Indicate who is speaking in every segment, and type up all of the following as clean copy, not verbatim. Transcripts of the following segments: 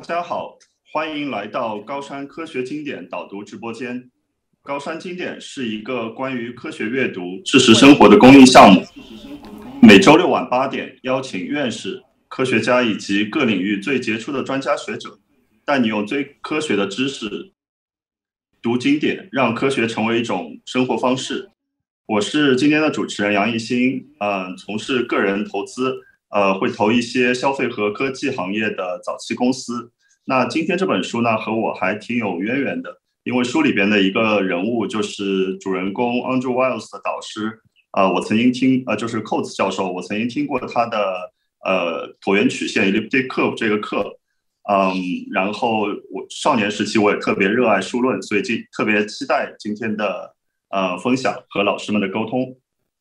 Speaker 1: 家好，欢迎来到高山科学经典导读直播间。高山经典是一个关于科学阅读、知识生活的公益项目，每周六晚8点邀请院士、科学家以及各领域最杰出的专家学者，带你用最科学的知识读经典，让科学成为一种生活方式。我是今天的主持人杨艺兴，从事个人投资，会投一些消费和科技行业的早期公司。那今天这本书呢，和我还挺有渊源的，因为书里边的一个人物就是主人公 Andrew Wiles 的导师，我曾经就是 Coates 教授，我曾经听过他的椭圆曲线 Elliptic Curve 这个课。然后我少年时期我也特别热爱数论，所以特别期待今天的分享和老师们的沟通。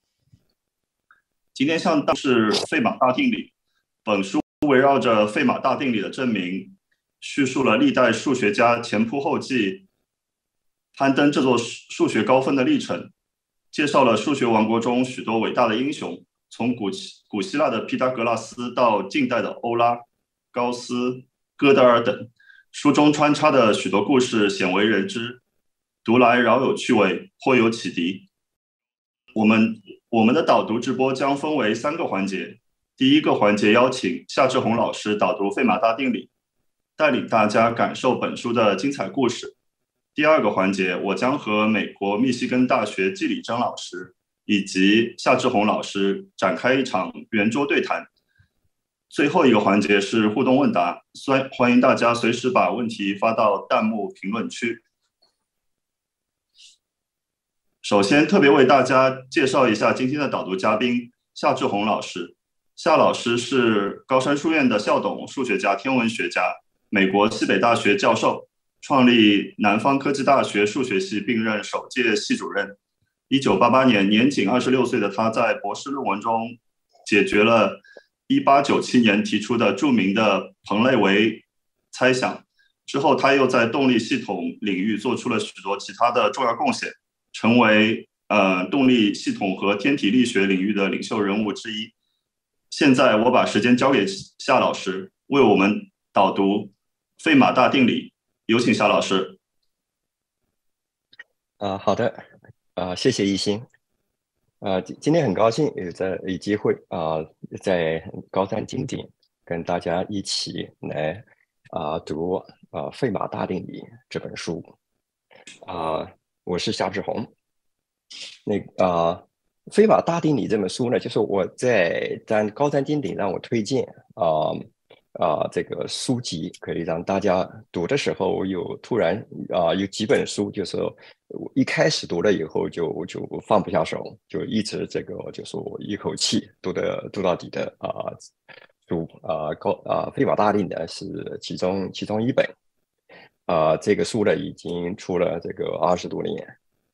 Speaker 1: 今天是费马大定理，本书围绕着费马大定理的证明，叙述了历代数学家前仆后继攀登这座数学高峰的历程，介绍了数学王国中许多伟大的英雄，从古希腊的毕达哥拉斯到近代的欧拉、高斯、哥德尔等，书中穿插的许多故事鲜为人知，读来饶有趣味，颇有启迪。我们的导读直播将分为3个环节。第一个环节邀请夏志红老师导读费马大定理，带领大家感受本书的精彩故事。第二个环节，我将和美国密西根大学季礼珍老师以及夏志红老师展开一场圆桌对谈。最后一个环节是互动问答，欢迎大家随时把问题发到弹幕评论区。首先特别为大家介绍一下今天的导读嘉宾夏志红老师。夏老师是高山书院的校董、数学家、天文学家，美国西北大学教授，创立南方科技大学数学系并任首届系主任。1988年年仅26岁的他在博士论文中解决了1897年提出的著名的彭内维猜想，之后他又在动力系统领域做出了许多其他的重要贡献，成为动力系统和天体力学领域的领袖人物之一。现在我把时间交给夏老师，为我们导读费马大定理，有请夏老师。
Speaker 2: 好的，谢谢艺兴。今天很高兴有机会在高山经典跟大家一起来读费马大定理这本书。我是夏志红。费马大定理这本书呢，就是我在高山经典让我推荐这个书籍可以让大家读的时候，突然有几本书，就是一开始读了以后就放不下手，就一直就是我一口气读到底的书费马大定理呢是其中一本。这个书呢已经出了这个20多年。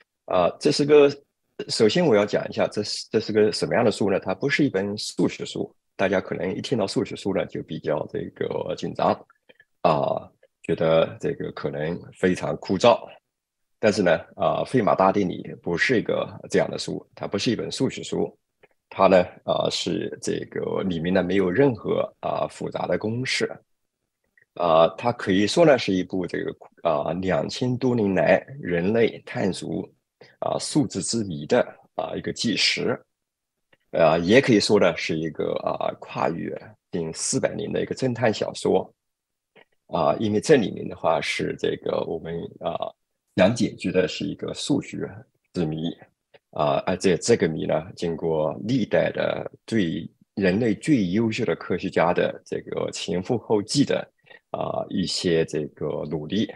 Speaker 2: 首先我要讲一下这是个什么样的书呢？它不是一本数学书，大家可能一听到数学书呢就比较这个紧张觉得这个可能非常枯燥。但是呢费马大定理不是一个这样的书，它不是一本数学书，它呢是这个里面呢没有任何复杂的公式。它可以说呢是一部这个2000多年来人类探索数字之谜的一个纪实。也可以说呢是一个跨越近400年的一个侦探小说。因为这里面的话是这个我们想解决的是一个数学之谜。而且这个谜呢经过历代的人类最优秀的科学家的这个前赴后继的一些这个努力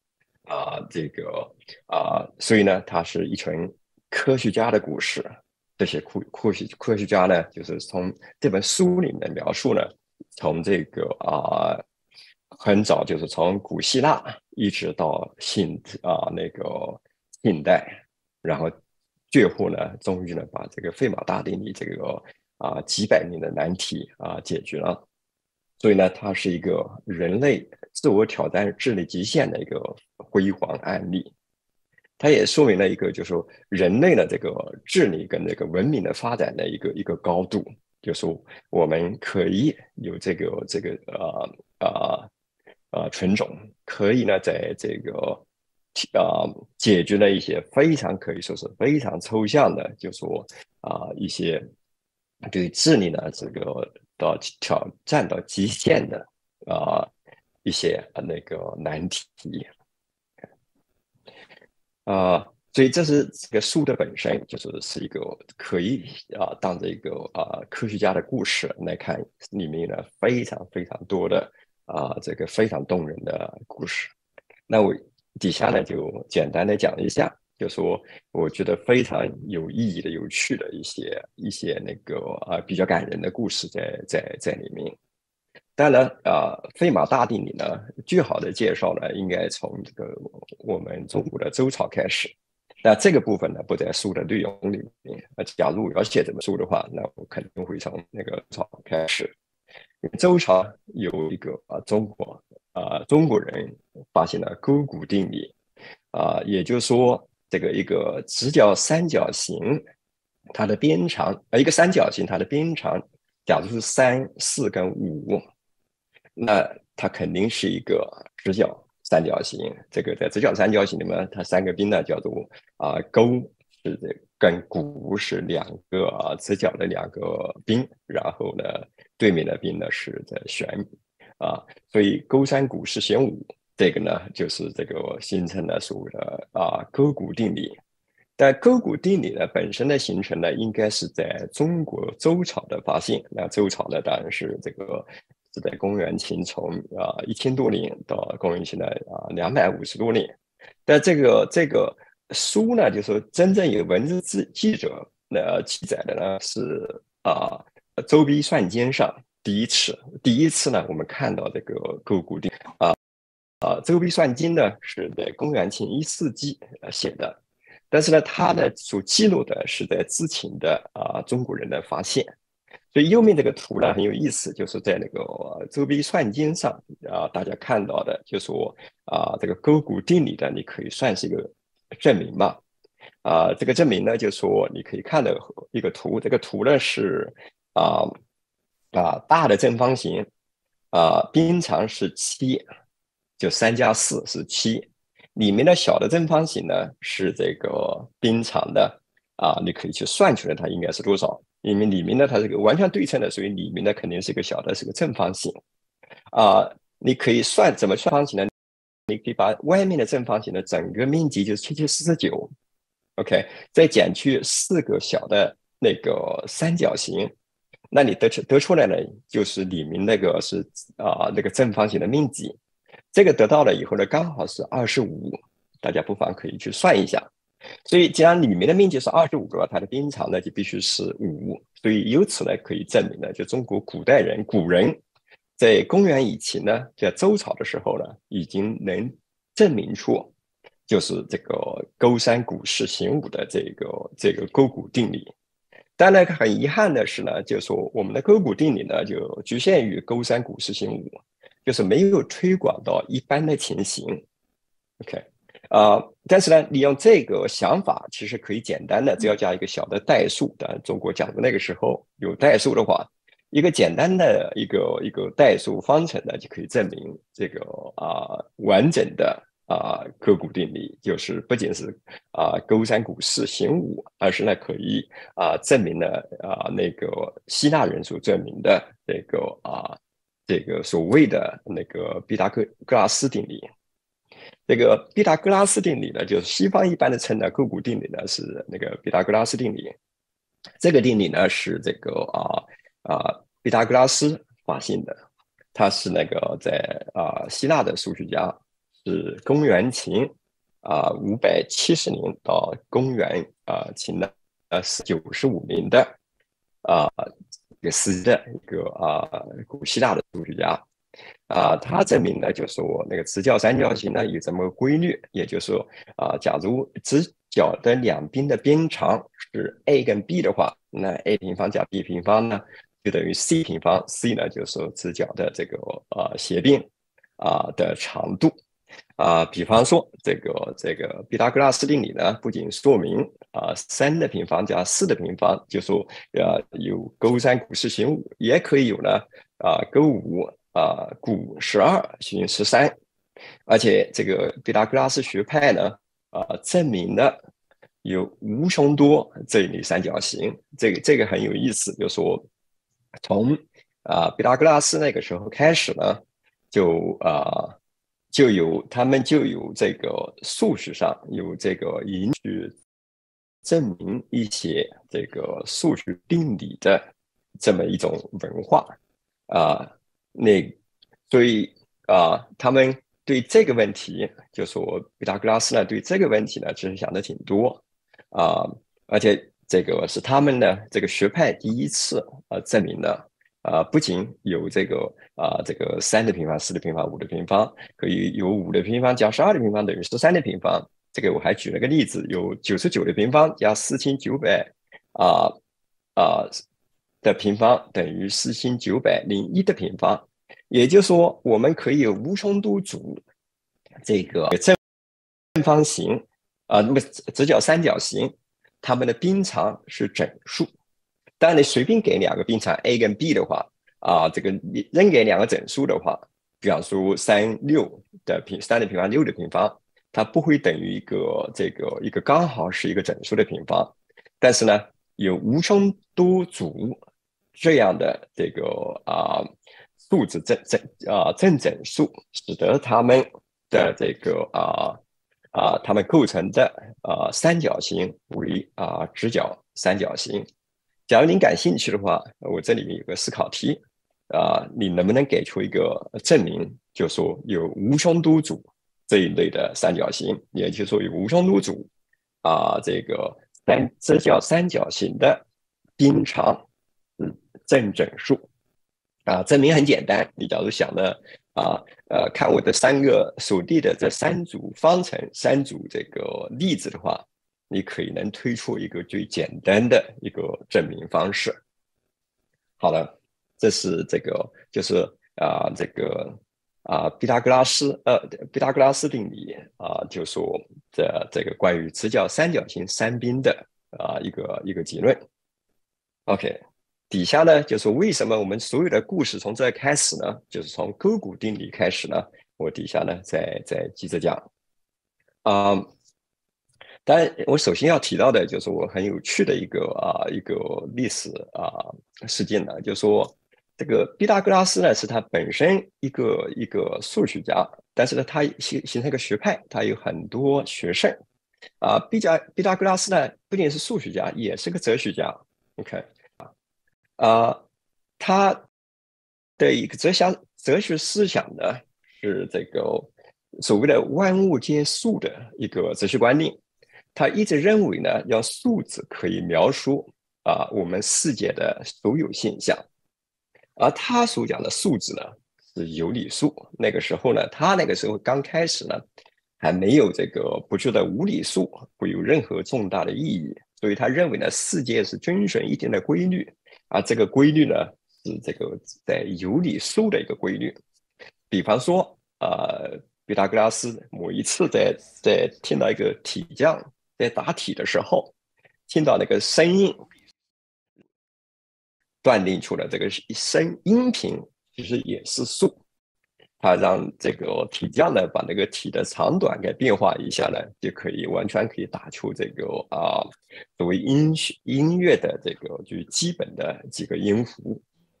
Speaker 2: 所以呢它是一群科学家的故事。这些科学家呢就是从这本书里面的描述呢，从这个很早就是从古希腊一直到近代，然后最后呢终于呢把这个费马大定理这个几百年的难题解决了。所以呢它是一个人类自我挑战智力极限的一个辉煌案例。它也说明了一个就是说人类的这个智力跟这个文明的发展的一个高度，就是说我们可以有这个纯种，可以呢在这个解决了一些非常可以说是非常抽象的，就说一些对智力呢这个到挑战到极限的一些那个难题所以这是这个书的本身是一个可以当这个科学家的故事来看，里面呢非常非常多的这个非常动人的故事。那我底下呢就简单的讲一下，就说我觉得非常有意义的、有趣的一些那个比较感人的故事在里面。当然费马大定理呢，最好的介绍呢，应该从这个我们中国的周朝开始。那这个部分呢，不在书的内容里面。假如我要写这本书的话，那我肯定会从那个周朝开始。周朝有一个中国人发现了勾股定理也就是说，这个一个直角三角形，它的边长一个三角形它的边长，假如是3、4跟5，那它肯定是一个直角三角形。这个在直角三角形里面，它3个边呢叫做勾是跟股是2个直角的2个边，然后呢对面的边呢是在弦所以勾3股是弦5，这个呢就是这个形成了所谓的勾股定理。但勾股定理呢本身的形成呢，应该是在中国周朝的发现。那周朝呢，当然是这个是在公元前从1000多年到公元前的250多年。但这个书呢，就是说真正有文字记者记载的呢是周笔算经上第一次呢，我们看到这个勾股定周笔算经呢是在公元前1世纪写的。但是呢，它呢所记录的是在之前的中国人的发现。所以右面这个图呢很有意思，就是在那个周笔算经上大家看到的，就说这个勾股定理的，你可以算是一个证明嘛。这个证明呢，就说你可以看到一个图，这个图呢是大的正方形边长是7，就3加4是7。里面的小的正方形呢是这个边长的你可以去算出来它应该是多少，因为里面呢它是个完全对称的，所以里面呢肯定是一个小的，是个正方形你可以算怎么算方形呢？你可以把外面的正方形的整个面积就是7749 OK， 再减去4个小的那个三角形，那你得出来呢就是里面那个是那个正方形的面积。这个得到了以后呢，刚好是25，大家不妨可以去算一下。所以既然里面的面积是25个，它的边长呢就必须是5，所以由此呢可以证明呢，就中国古人在公元以前呢，在周朝的时候呢，已经能证明出就是这个勾3股是弦5的这个勾股定理。但呢，很遗憾的是呢，就是说我们的勾股定理呢就局限于勾3股是弦5。就是没有推广到一般的情形 ，OK，但是呢，利用这个想法，其实可以简单的，只要加一个小的代数。当然，中国讲的那个时候有代数的话，一个简单的一个代数方程呢，就可以证明这个完整的勾股定理，就是不仅是勾3股是弦5，而是呢可以证明了那个希腊人所证明的这个所谓的那个毕达哥拉斯定理。这个毕达哥拉斯定理呢，就是西方一般的称的勾股定理呢，是那个毕达哥拉斯定理。这个定理呢是这个毕达哥拉斯发现的，他是那个在希腊的数学家，是公元前570年到公元前的95年的一个时的一个古希腊的数学家他证明呢，就是说那个直角三角形呢有这么个规律，也就是说假如直角的两边的边长是 a 跟 b 的话，那 a 平方加 b 平方呢就等于 c 平方 ，c 呢就是说直角的这个斜边的长度。比方说这个毕达哥拉斯定理呢，不仅说明3的平方加4的平方，就说有勾3股是弦5，也可以有呢勾5 古12行13，而且这个毕达哥拉斯学派呢证明了有无穷多这一类三角形，这个很有意思，就是说从毕达哥拉斯那个时候开始呢，他们就有这个数学上有这个允许证明一些这个数学定理的这么一种文化所以他们对这个问题，就说毕达哥拉斯呢对这个问题呢其实想的挺多而且这个是他们呢这个学派第一次证明了不仅有这个3的平方、4的平方、5的平方，可以有5的平方加12的平方等于13的平方。这个我还举了个例子，有99的平方加4900的平方等于4901的平方。也就是说，我们可以有无穷多组这个正方形那么直角三角形，它们的边长是整数。当然，你随便给两个边长 a 跟 b 的话这个你扔给两个整数的话，比方说3的平方6的平方，它不会等于一个刚好是一个整数的平方。但是呢，有无穷多组这样的这个数字正整数，使得它们的这个它们构成的三角形为直角三角形。假如您感兴趣的话，我这里面有个思考题你能不能给出一个证明，就说有无穷多组这一类的三角形，也就是说有无穷多组这个直角三角形的边长正整数证明很简单，你假如想呢看我的3个所列的这3组方程3组这个例子的话，你可以能推出一个最简单的一个证明方式。好了，这是这个就是毕达哥拉斯定理就说这个关于直角三角形三边的一个结论。OK， 底下呢就是为什么我们所有的故事从这开始呢？就是从勾股定理开始呢。我底下呢再接着讲当然，我首先要提到的就是我很有趣的一个历史事件呢，就是说这个毕达哥拉斯呢是他本身一个数学家，但是呢他形成一个学派，他有很多学生毕达哥拉斯呢不仅是数学家，也是个哲学家。OK 他的一个哲学思想呢是这个所谓的万物皆数的一个哲学观念。他一直认为呢，用数字可以描述我们世界的所有现象，而他所讲的数字呢是有理数。那个时候呢，他那个时候刚开始呢，还没有这个不觉得无理数会有任何重大的意义，所以他认为呢，世界是遵循一定的规律，这个规律呢是这个在有理数的一个规律。比方说毕达哥拉斯某一次在听到一个题匠在答题的时候，听到那个声音，断定出了这个音频其实也是数。他让这个题匠呢把那个题的长短给变化一下呢，就完全可以打出这个作为音乐的这个就是基本的几个音符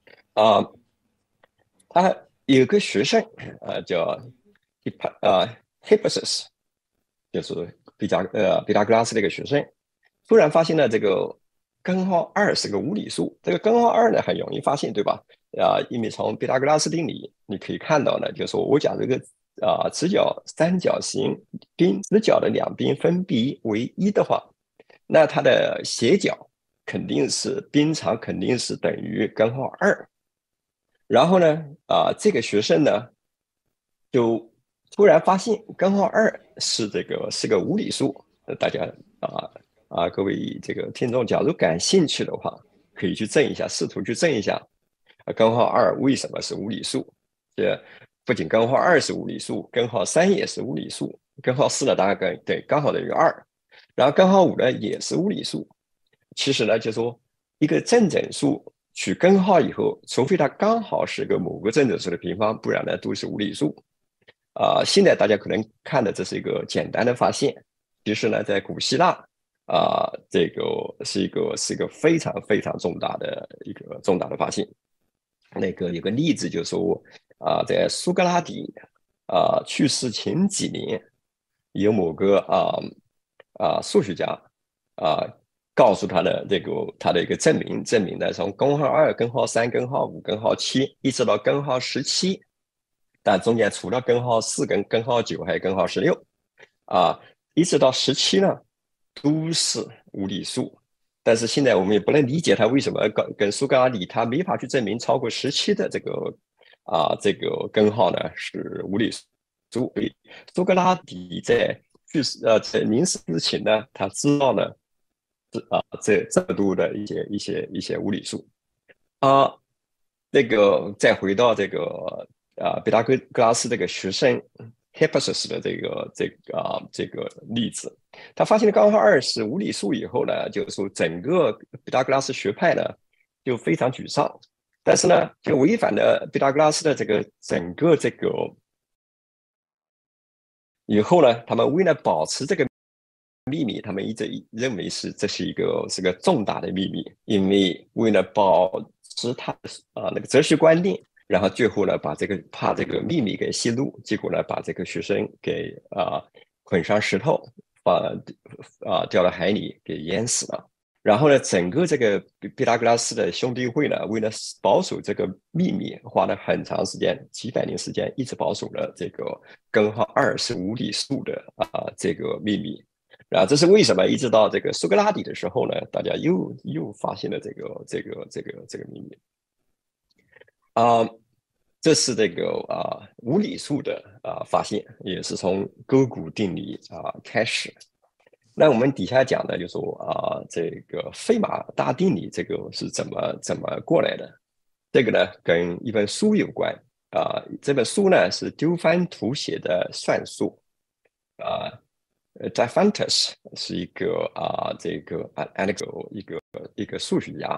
Speaker 2: 他有个学生叫Hippasus， 就是毕达哥拉斯的一个学生，突然发现了这个根号2是个无理数。这个根号2呢很容易发现，对吧？因为从毕达哥拉斯定理你可以看到呢，就是说我讲这个直角三角形直角的两边分别为1的话，那它的斜角肯定是边长肯定是等于根号2。然后呢这个学生呢就突然发现根号2是个无理数。大家各位这个听众假如感兴趣的话，可以去证一下，试图去证一下根号2为什么是无理数。不仅根号2是无理数，根号3也是无理数，根号4呢大概刚好等于2，然后根号5呢也是无理数。其实呢就是说一个正整数取根号以后，除非它刚好是个某个正整数的平方，不然呢都是无理数。现在大家可能看的这是一个简单的发现，其实呢，在古希腊这个是一个非常非常重大的发现。那个有个例子就是说在苏格拉底去世前几年，有某个数学家告诉他的他的一个证明呢，从根号2、根号3、根号5、根号7，一直到根号17，但中间除了根号4跟根号9，还有根号16一直到17呢，都是无理数。但是现在我们也不能理解他为什么跟苏格拉底他没法去证明超过17的这个根号呢是无理数。苏格拉底在在临死之前呢，他知道呢这么多的一些无理数再回到这个毕达哥拉斯这个学生 Hippasus 的这个例子，他发现了根号2是无理数以后呢，就是说整个毕达哥拉斯学派呢就非常沮丧，但是呢就违反了毕达哥拉斯的整个以后呢，他们为了保持这个秘密，他们一直认为这是个重大的秘密，因为为了保持他那个哲学观念，然后最后呢怕这个秘密给泄露，结果呢把这个学生给捆上石头，掉到海里给淹死了。然后呢，整个这个毕达哥拉斯的兄弟会呢，为了保守这个秘密，花了很长时间，几百年时间，一直保守了这个根号2是无理数的这个秘密。然后这是为什么？一直到这个苏格拉底的时候呢，大家又发现了这个秘密。这是这个无理数的发现，也是从勾股定理开始。那我们底下讲的就是说这个费马大定理这个是怎么过来的？这个呢跟一本书有关这本书呢是丢番图写的算术Diophantus 是一个这个一个数学家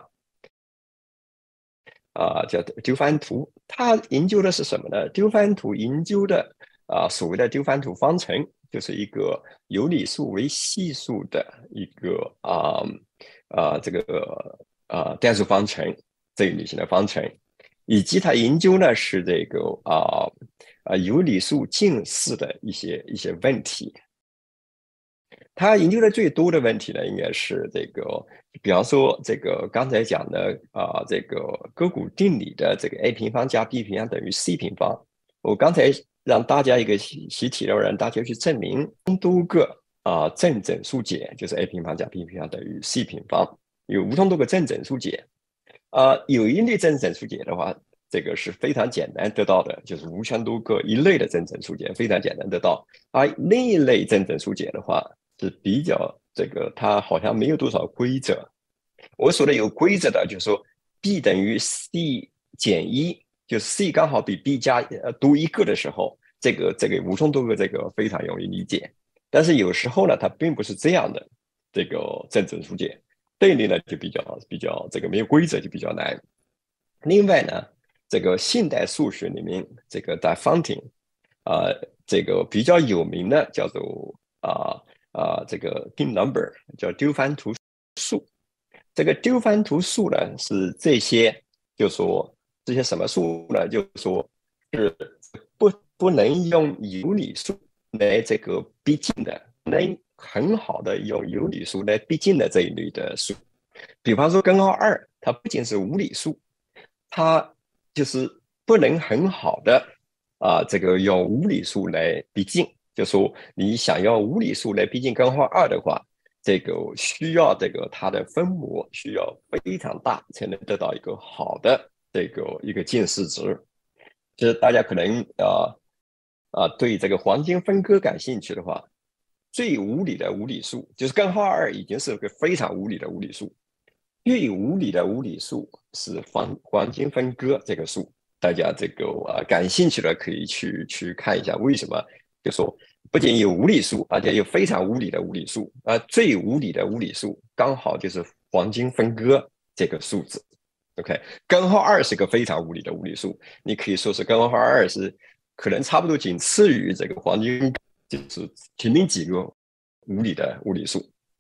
Speaker 2: 叫丢番图，他研究的是什么呢？丢番图研究的所谓的丢番图方程，就是一个有理数为系数的一个这个代数方程，这个类型的方程，以及他研究呢是这个有理数近似的一些问题。他研究的最多的问题呢，应该是这个，比方说这个刚才讲的这个勾股定理的这个 a 平方加 b 平方等于 c 平方。我刚才让大家一个习题，让大家去证明多个正整数解，就是 a 平方加 b 平方等于 c 平方，有无穷多个正整数解。有一类正整数解的话，这个是非常简单得到的，就是无穷多个一类的正整数解，非常简单得到。而另一类正整数解的话，是比较它好像没有多少规则。我说的有规则的，就是说 b 等于 c 减1，就是 c 刚好比 b 加多一个的时候，这个无穷多个这个非常容易理解。但是有时候呢，它并不是这样的，这个正整数解这一类呢就比较这个没有规则就比较难。另外呢，这个现代数学里面这个 Diophantine 这个比较有名的叫做这个 dim number 叫丢番图数。这个丢番图数呢是这些，就说这些什么数呢？就说是不能用有理数来这个逼近的，能很好的用有理数来逼近的这一类的数。比方说根号2，它不仅是无理数，它就是不能很好的这个用无理数来逼近。就说你想要无理数来逼近根号2的话，这个需要它的分母需要非常大，才能得到一个好的一个近似值。就是大家可能对这个黄金分割感兴趣的话，最无理的无理数就是根号2已经是个非常无理的无理数，最无理的无理数是黄金分割这个数。大家感兴趣的可以去看一下为什么。就说不仅有无理数，而且有非常无理的无理数，最无理的无理数刚好就是黄金分割这个数字。 OK，根号2是个非常无理的无理数，你可以说是根号2是可能差不多仅次于这个黄金，就是前面几个无理的无理数。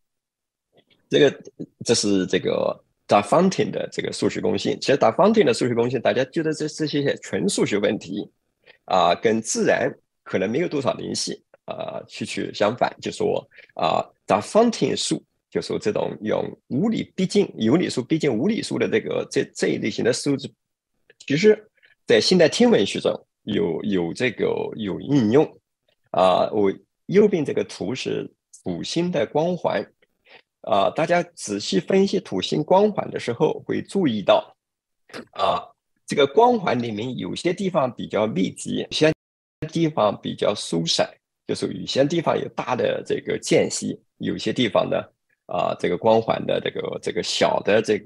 Speaker 2: 这是这个 Diophantine 的这个数学公性。其实 Diophantine 的数学公性，大家觉得这些纯数学问题跟自然可能没有多少联系相反，就说Diophantine 数，就说这种用无理逼近有理数逼近无理数的这一类型的数字，其实在现代天文学中有应用我右边这个图是土星的光环。大家仔细分析土星光环的时候，会注意到这个光环里面有些地方比较密集，有些地方比较疏散，就是有些地方有大的这个间隙，有些地方呢这个光环的这个小的这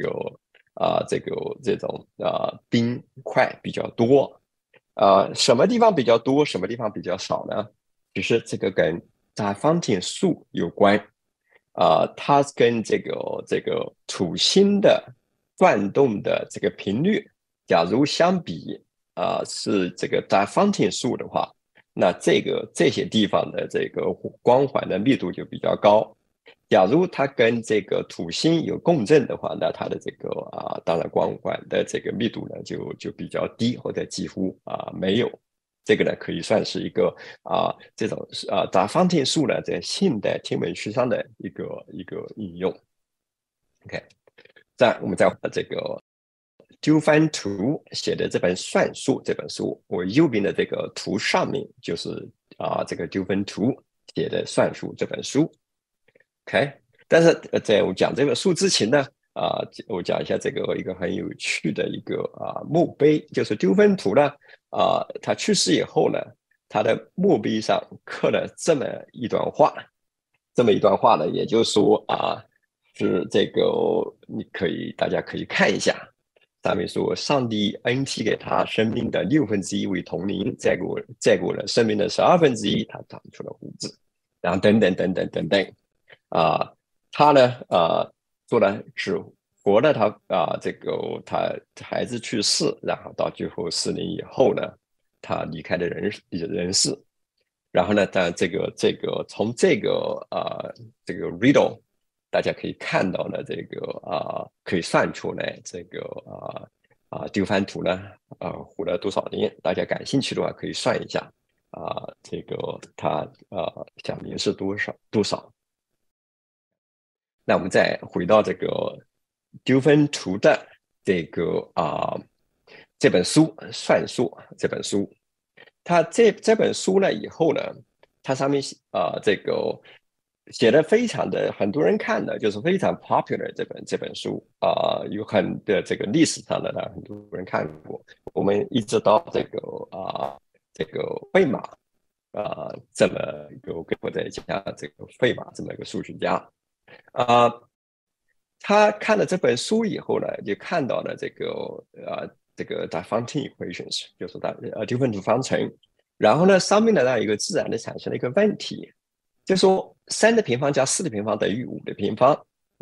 Speaker 2: 种冰块比较多。什么地方比较多，什么地方比较少呢？其实这个跟Diophantine数有关。它跟这个土星的转动的这个频率，假如相比是这个 Diophantine数的话，那这些地方的这个光环的密度就比较高。假如它跟这个土星有共振的话，那它的这个当然光环的这个密度呢就比较低，或者几乎没有。这个呢可以算是一个这种Diophantine数呢在现代天文学上的一个应用。OK， 我们再把这个丢番图写的这本算术这本书，我右边的这个图上面就是这个丢番图写的算术这本书。OK， 但是在我讲这本书之前呢，我讲一下这个一个很有趣的一个墓碑，就是丢番图呢，他去世以后呢，他的墓碑上刻了这么一段话呢，也就是说是这个大家可以看一下，上面说上帝恩赐给他生命的1/6为同龄，再过了生命的1/12，他长出了胡子，然后等等等等等等。他呢做了只活了他孩子去世，然后到最后4年以后呢，他离开了人世。然后呢，从这个 riddle 大家可以看到呢，可以算出来这个丢番图呢活了多少年。大家感兴趣的话可以算一下这个他享年是多少。那我们再回到这个丢番图的这本书算术这本书，它这本书呢以后呢，它上面这个写的非常的很多人看的，就是非常 popular 这本书有很多这个历史上的很多人看过。我们一直到这个费马这么一个或者加这个费马这么一个数学家。他看了这本书以后呢，就看到了这个 Diophantine equations， 就是丢番图方程。然后呢，上面呢让一个自然的产生了一个问题，就说3的平方加4的平方等于5的平方，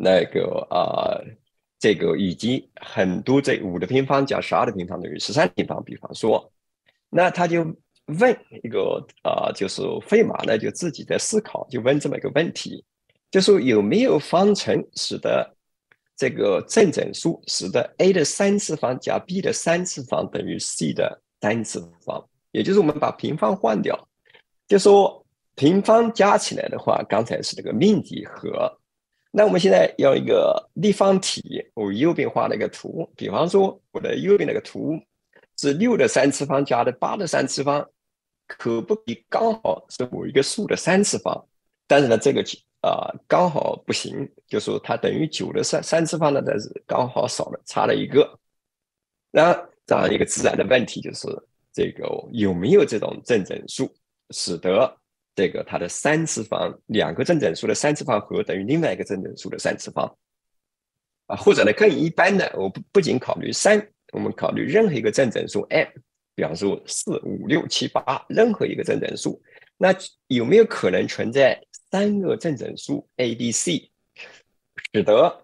Speaker 2: 这个以及很多这5的平方加12的平方等于13的平方。比方说，那他就问一个就是费马呢就自己在思考，就问这么一个问题。就说有没有方程使得这个正整数使得 a 的3次方加 b 的3次方等于 c 的3次方，也就是我们把平方换掉，就说平方加起来的话，刚才是这个命题和。那我们现在要一个立方体，我右边画了一个图，比方说我的右边那个图是6的3次方加的8的3次方，可不可以刚好是某一个数的3次方？但是呢，这个刚好不行，就说它等于9的3次方呢，但是刚好差了一个。那这样一个自然的问题就是这个有没有这种正整数，使得这个它的3次方2个正整数的3次方和等于另外一个正整数的3次方或者呢更一般的，我不仅考虑3，我们考虑任何一个正整数 m， 比方说4、5、6、7、8，任何一个正整数，那有没有可能存在3个正整数 a、b、c， 使得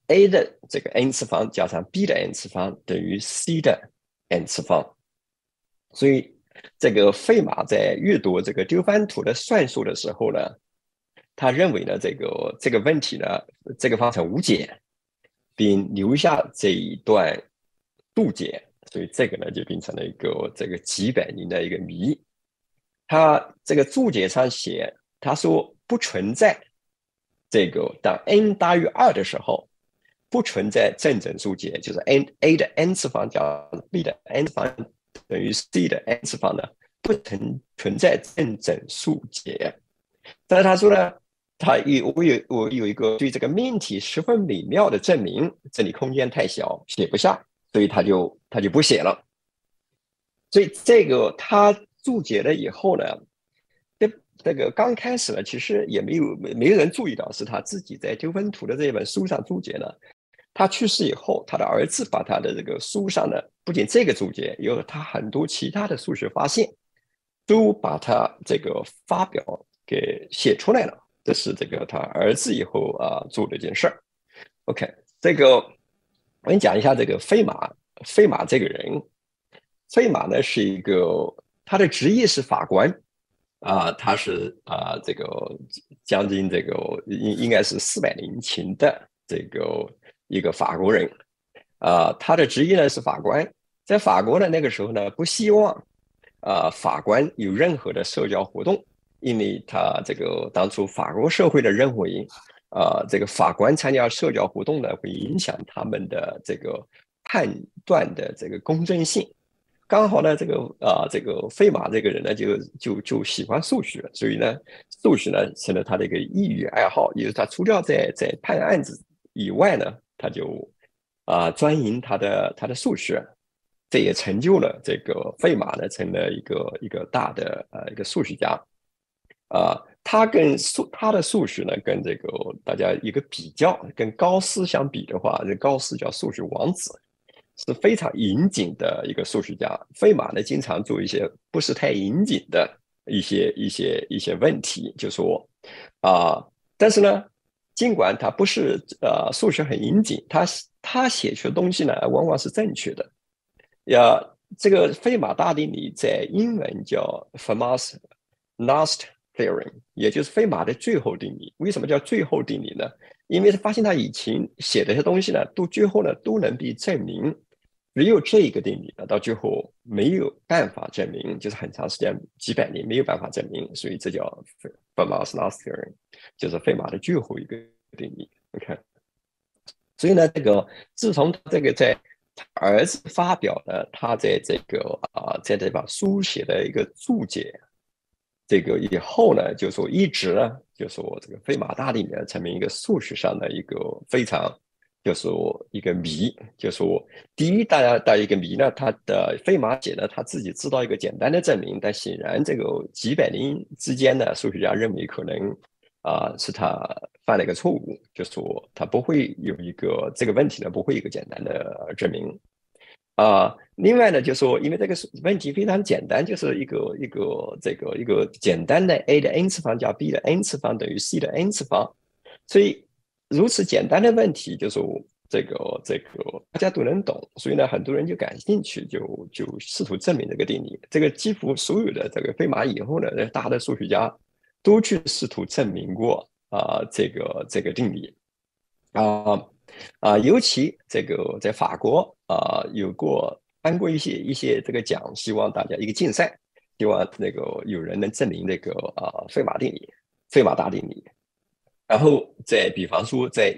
Speaker 2: a 的这个 n 次方加上 b 的 n 次方等于 c 的 n 次方。所以这个费马在阅读这个丢番图的算术的时候呢，他认为呢这个问题呢，这个方程无解，并留下这一段注解，所以这个呢就变成了一个这个几百年的一个谜。他这个注解上写，他说不存在这个当 n 大于2的时候，不存在正整数解，就是 a 的 n 次方加 b 的 n 次方等于 c 的 n 次方呢，不存在正整数解。但是他说呢，我有一个对这个命题十分美妙的证明，这里空间太小，写不下，所以他就不写了。所以这个他注解了以后呢，这个刚开始呢，其实也没有人注意到是他自己在丢分图的这本书上注解呢。他去世以后，他的儿子把他的这个书上呢，不仅这个注解，有他很多其他的数学发现，都把他这个发表给写出来了。这是这个他儿子以后做的一件事儿。OK， 这个我给你讲一下这个费马这个人。费马呢是一个，他的职业是法官他是这个将近这个应该是400年前的这个一个法国人他的职业呢是法官。在法国的那个时候呢，不希望法官有任何的社交活动，因为他这个当初法国社会的认为这个法官参加社交活动呢，会影响他们的这个判断的这个公正性。刚好呢，这个费马这个人呢，就喜欢数学，所以呢，数学呢成了他的一个业余爱好。也就是他除了在判案子以外呢，他就专营他的数学，这也成就了这个费马呢成了一个大的一个数学家。他的数学呢，跟这个大家一个比较，跟高斯相比的话，这高斯叫数学王子。是非常严谨的一个数学家。费马呢，经常做一些不是太严谨的一些问题，就说但是呢，尽管他不是数学很严谨，他写出的东西呢，往往是正确的。这个费马大定理在英文叫 Fermat's Last Theorem， 也就是费马的最后定理。为什么叫最后定理呢？因为他发现他以前写的一些东西呢，最后呢都能被证明。只有这一个定理呢，到最后没有办法证明，就是很长时间几百年没有办法证明，所以这叫 Fermat's Last Theorem， 就是费马的最后一个定理。OK， 所以呢，自从这个在他儿子发表了他在这把书写的一个注解，这个以后呢，就说一直呢，就说这个费马大定理成为一个数学上的一个非常。就说一个谜，就说第一大一个谜呢，他的费马写呢，他自己知道一个简单的证明，但显然这个几百年之间呢，数学家认为可能是他犯了一个错误，就说他不会有一个这个问题呢，不会有一个简单的证明另外呢，就说因为这个问题非常简单，就是一个简单的 a 的 n 次方加 b 的 n 次方等于 c 的 n 次方，所以。如此简单的问题，就是这个大家都能懂，所以呢，很多人就感兴趣，就试图证明这个定理。这个几乎所有的这个费马以后呢，大的数学家都去试图证明过这个定理尤其这个在法国颁过一些这个奖，希望大家一个竞赛，希望那个有人能证明这个费马大定理。然后比方说在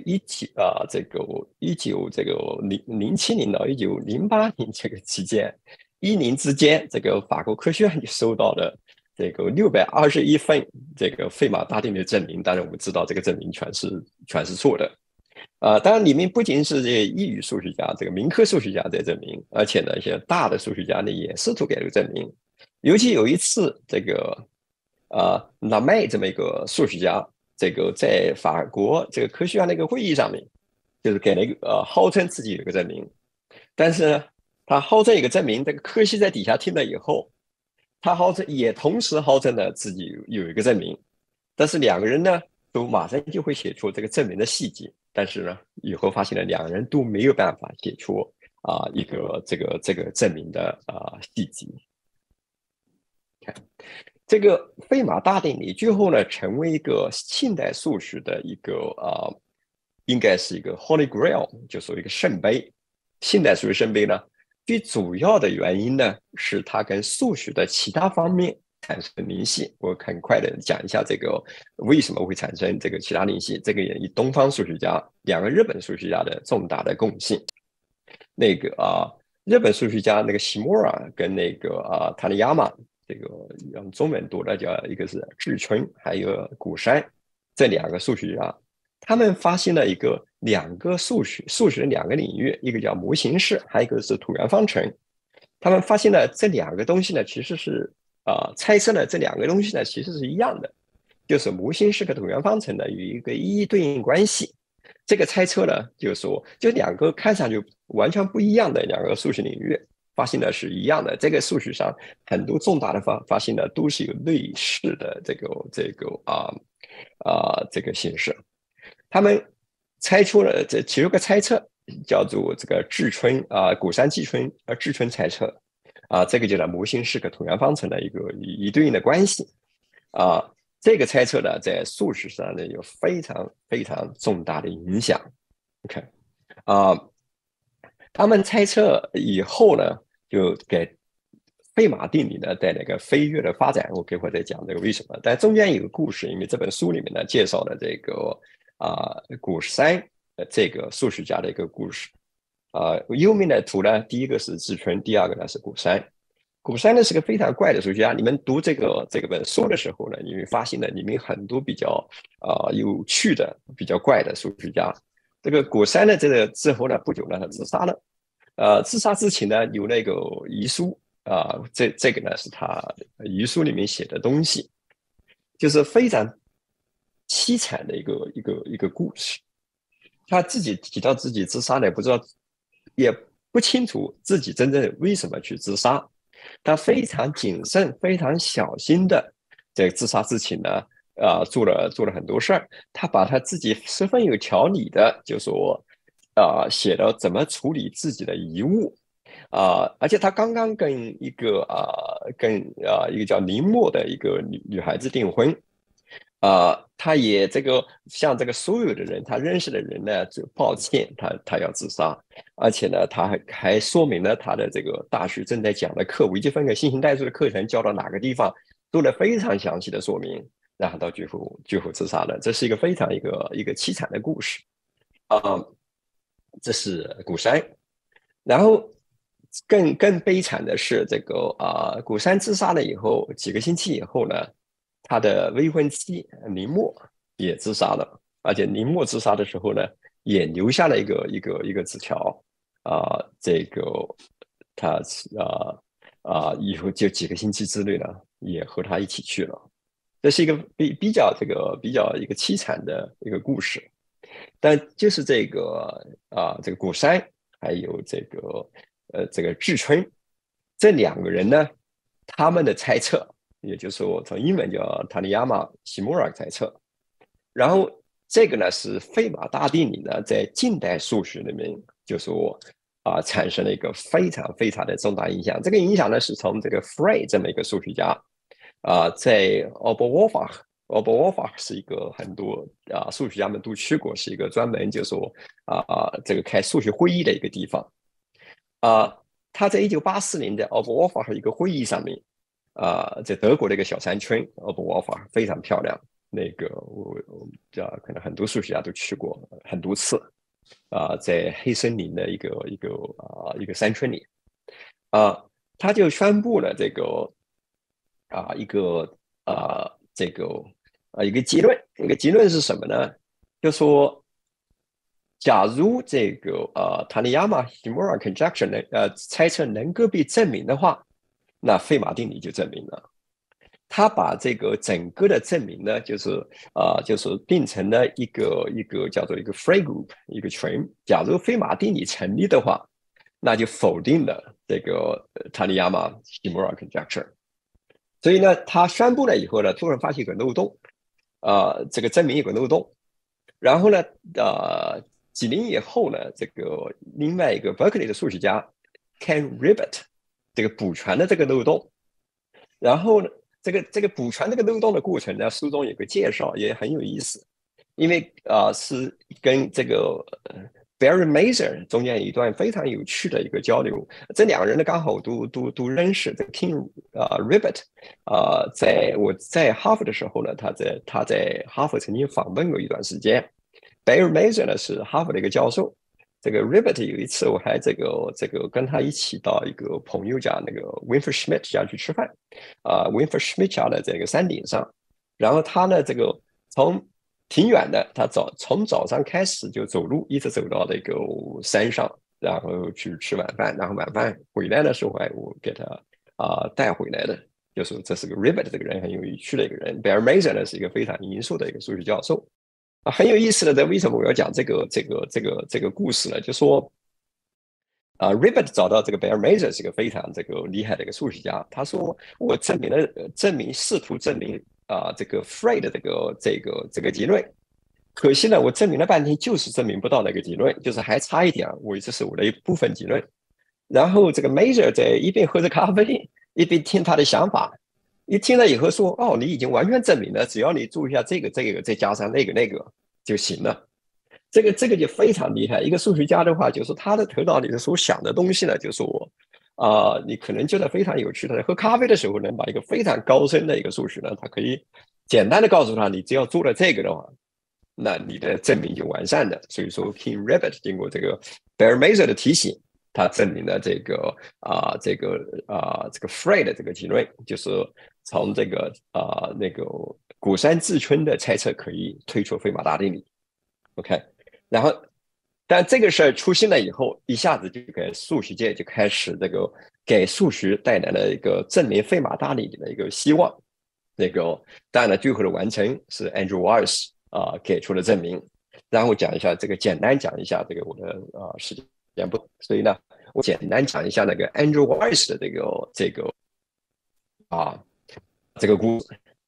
Speaker 2: 1907年到1908年这个期间，1年之间，这个法国科学院就收到了这个621份这个费马大定理的证明。当然我们知道这个证明全是错的当然里面不仅是这些业余数学家，这个民科数学家在证明，而且呢一些大的数学家呢也试图给这个证明。尤其有一次这个拉麦这么一个数学家，这个在法国这个科学院的一个会议上面，就是给了一个号称自己有一个证明，但是呢，他号称一个证明，这个科西在底下听了以后，他同时号称呢自己有一个证明，但是两个人呢都马上就会写出这个证明的细节，但是呢，以后发现了两人都没有办法写出一个这个证明的细节。看这个费马大定理最后呢，成为一个现代数学的一个应该是一个 Holy Grail， 就说一个圣杯。现代数学圣杯呢，最主要的原因呢，是它跟数学的其他方面产生联系。我很快的讲一下这个为什么会产生这个其他联系。这个也以东方数学家两个日本数学家的重大的贡献。那个日本数学家那个西莫拉跟那个塔尼亚马，这个用中文读的叫一个是志村，还有古山，这两个数学家，他们发现了两个数学的两个领域，一个叫模型式，还有一个是椭圆方程。他们发现了这两个东西呢，其实是猜测了这两个东西呢其实是一样的，就是模型式和椭圆方程呢有一个一一对应关系。这个猜测呢，就是说，就两个看上去完全不一样的两个数学领域，发现的是一样的。这个数学上很多重大的发现呢，都是有类似的这个形式。他们猜出了其中一个猜测，叫做这个志村古山志村猜测这个叫模型式和椭圆方程的一个一对应的关系这个猜测呢，在数学上呢有非常非常重大的影响。OK，他们猜测以后呢，就给费马定理呢带来一个飞跃的发展。我给会再讲这个为什么。但中间有个故事，因为这本书里面呢介绍了这个古山这个数学家的一个故事。有名的图呢，第一个是志村，第二个呢是古山。古山呢是个非常怪的数学家，你们读这本书的时候呢，你会发现呢里面很多比较有趣的、比较怪的数学家。这个古山呢，这个之后呢不久呢他自杀了。自杀之前呢有那个遗书这个呢是他遗书里面写的东西，就是非常凄惨的一个故事。他自己提到自己自杀呢，不知道也不清楚自己真正为什么去自杀。他非常谨慎、非常小心的在自杀之前呢，做了很多事儿。他把他自己十分有条理的，就说写了怎么处理自己的遗物而且他刚刚跟一个叫林默的一个女孩子订婚。他也向这个所有的人，他认识的人呢，就抱歉，他要自杀，而且呢，他还说明了他的这个大学正在讲的课，微积分和线性代数的课程教到哪个地方，做了非常详细的说明，然后到最后自杀了。这是一个非常一个凄惨的故事这是古山。然后更悲惨的是，这个古山自杀了以后，几个星期以后呢，他的未婚妻林默也自杀了，而且林默自杀的时候呢，也留下了一个纸条这个他以后就几个星期之内呢，也和他一起去了。这是一个比较一个凄惨的一个故事。但就是这个古山还有这个志村这两个人呢，他们的猜测，也就是说从英文叫塔尼亚马西莫拉猜测。然后这个呢是费马大定理呢在近代数学里面就说产生了一个非常非常的重大影响。这个影响呢是从这个 Frey 这么一个数学家在奥伯沃法是一个很多数学家们都去过，是一个专门就说这个开数学会议的一个地方他在1984年的奥伯沃法一个会议上面在德国的一个小山村奥伯沃法非常漂亮，那个我可能很多数学家都去过很多次在黑森林的一个山村里他就宣布了这个一个结论。这个结论是什么呢？就说假如这个塔尼亚马西莫拉 conjecture 猜测能够被证明的话，那费马定理就证明了。他把这个整个的证明呢，就是变成了一个叫做一个 Frey group 一个群。假如费马定理成立的话，那就否定了这个塔尼亚马西莫拉 conjecture。所以呢，他宣布了以后呢，突然发现一个漏洞。 这个证明有个漏洞。然后呢，几年以后呢，这个另外一个 Berkeley 的数学家 Ken Ribet 这个补全了这个漏洞。然后呢，这个补全这个漏洞的过程呢，书中有个介绍，也很有意思。因为是跟这个Barry Mazur 中间有一段非常有趣的一个交流。这两个人呢刚好都认识。这个 King Ribet 在我在哈佛的时候呢，他在哈佛曾经访问过一段时间。Barry Mazur 呢是哈佛的一个教授。这个 Ribet 有一次我还这个跟他一起到一个朋友家，那个 Winfried Schmidt 家去吃饭。Winfried Schmidt 家的这个山顶上，然后他呢这个从挺远的，他从早上开始就走路，一直走到那个山上，然后去吃晚饭，然后晚饭回来的时候，我给他带回来的。就是这是个 Ribet 这个人很有趣的一个人。Barry Mazur 呢是一个非常严肃的一个数学教授。很有意思的。为什么我要讲这个故事呢？就说Ribet 找到这个 Barry Mazur 是一个非常这个厉害的一个数学家。他说我试图证明这个 Frey 的这个结论，可惜呢我证明了半天就是证明不到那个结论，就是还差一点，这是我的一部分结论。然后这个 Mazur 在一边喝着咖啡，一边听他的想法。一听了以后说，你已经完全证明了，只要你注意一下这个再加上那个就行了。这个就非常厉害。一个数学家的话，就是他的头脑里的所想的东西呢，就是你可能觉得非常有趣的。喝咖啡的时候能把一个非常高深的一个数学呢，他可以简单的告诉他，你只要做了这个的话，那你的证明就完善了。所以说 King Ribet 经过这个 Barry Mazur 的提醒，他证明了这个 Frey 的这个结论，就是从这个那个谷山治村的猜测可以推出费马大定理。OK， 然后但这个事儿出现了以后，一下子就给数学界就开始给数学带来了一个证明费马大定理的一个希望。当然了，最后的完成是 Andrew Wiles 给出了证明。然后讲一下简单讲一下我的时间不，所以呢，我简单讲一下那个 Andrew Wiles 的这个故事。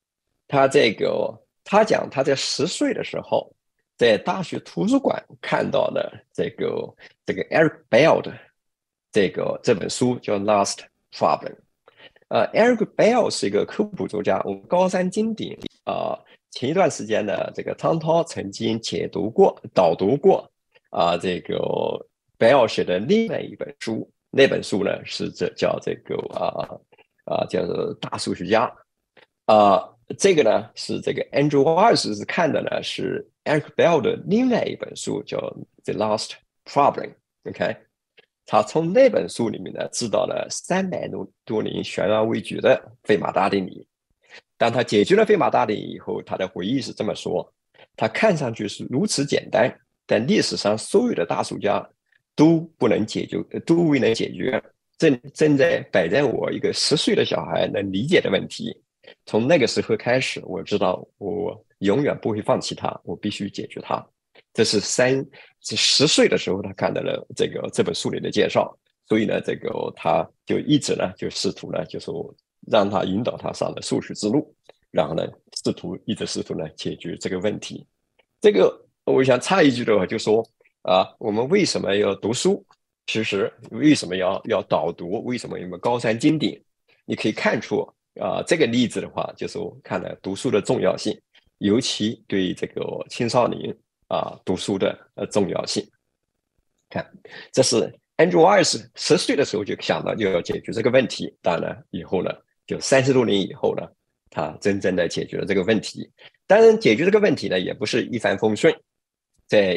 Speaker 2: 他讲他在10岁的时候，在大学图书馆看到了这个 Eric Bell 的这本书叫《Last Problem》。Eric Bell 是一个科普作家，我们高山经典前一段时间呢，这个汤涛曾经导读过这个 Bell 写的另外一本书。那本书呢是叫叫做大数学家。这个呢是Andrew Wiles 是看的呢是 Eric Bell 的另外一本书叫 The Last Problem。OK， 他从那本书里面呢知道了300多年悬而未决的费马大定理。当他解决了费马大定理以后，他的回忆是这么说：他看上去是如此简单，但历史上所有的大数家都未能解决，正在摆在我一个10岁的小孩能理解的问题。从那个时候开始，我知道我永远不会放弃它，我必须解决它。这是10岁的时候他看到了这本书里的介绍。所以呢他就一直呢就试图呢就是让他引导他上了数学之路，然后呢一直试图呢解决这个问题。我想插一句的话，就说我们为什么要读书？其实为什么要导读？为什么有高山经典？你可以看出这个例子的话，就是我看了读书的重要性，尤其对这个青少年读书的重要性。看，这是 Andrew Wiles 10岁的时候就想到就要解决这个问题。当然以后呢，就30多年以后呢，他真正的解决了这个问题。当然，解决这个问题呢，也不是一帆风顺。在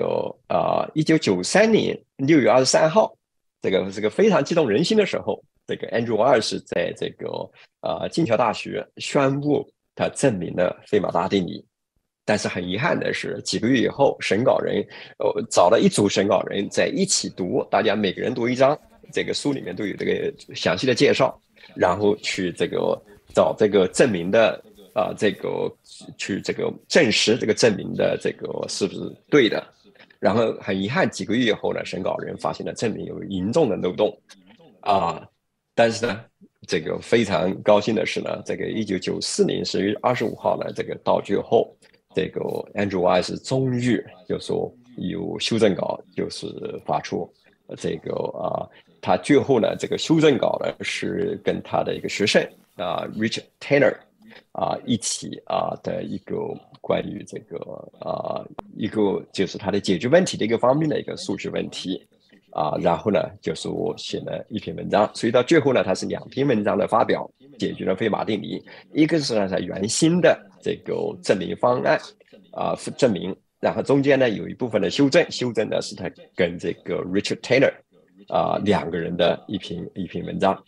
Speaker 2: 1993年6月23号，这个非常激动人心的时候，Andrew Wiles 在剑桥大学宣布他证明了费马大定理。但是很遗憾的是，几个月以后，审稿人找了一组审稿人在一起读，大家每个人读一章，这个书里面都有这个详细的介绍，然后去找证明的去证实证明的是不是对的。然后很遗憾，几个月以后呢，审稿人发现了证明有严重的漏洞但是呢这个非常高兴的是呢，这个1994年10月25号呢，这个到最后，这个 Andrew Weiss 终于就说有修正稿，就是发出这个他最后呢，这个修正稿呢是跟他的一个学生Richard Taylor 一起的一个关于这个一个就是他的解决问题的一个方面的一个数学问题。然后呢，就是我写了一篇文章，所以到最后呢，它是2篇文章的发表，解决了费马定理。一个是呢，它原先的这个证明方案证明，然后中间呢有一部分的修正，修正呢是他跟这个 Richard Taylor 2个人的一篇文章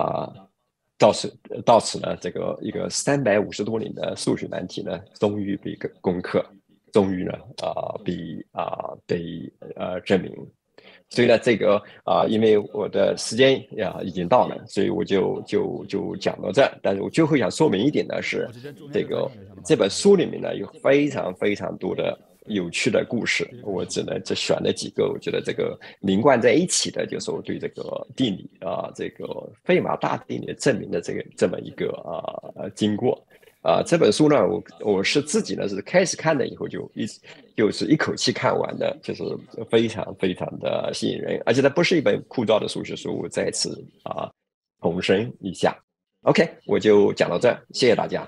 Speaker 2: 到此呢，这个一个350多年的数学难题呢，终于被攻克，终于呢被证明。所以呢，这个因为我的时间已经到了，所以我就讲到这。但是我最后想说明一点的是，这本书里面呢有非常非常多的有趣的故事，我只选了几个，我觉得这个连贯在一起的，就是我对这个定理这个费马大定理的证明的这么一个经过。这本书呢，我是自己呢是开始看了以后就是一口气看完的，就是非常非常的吸引人，而且它不是一本枯燥的数学书，我再次重申一下。OK， 我就讲到这，谢谢大家。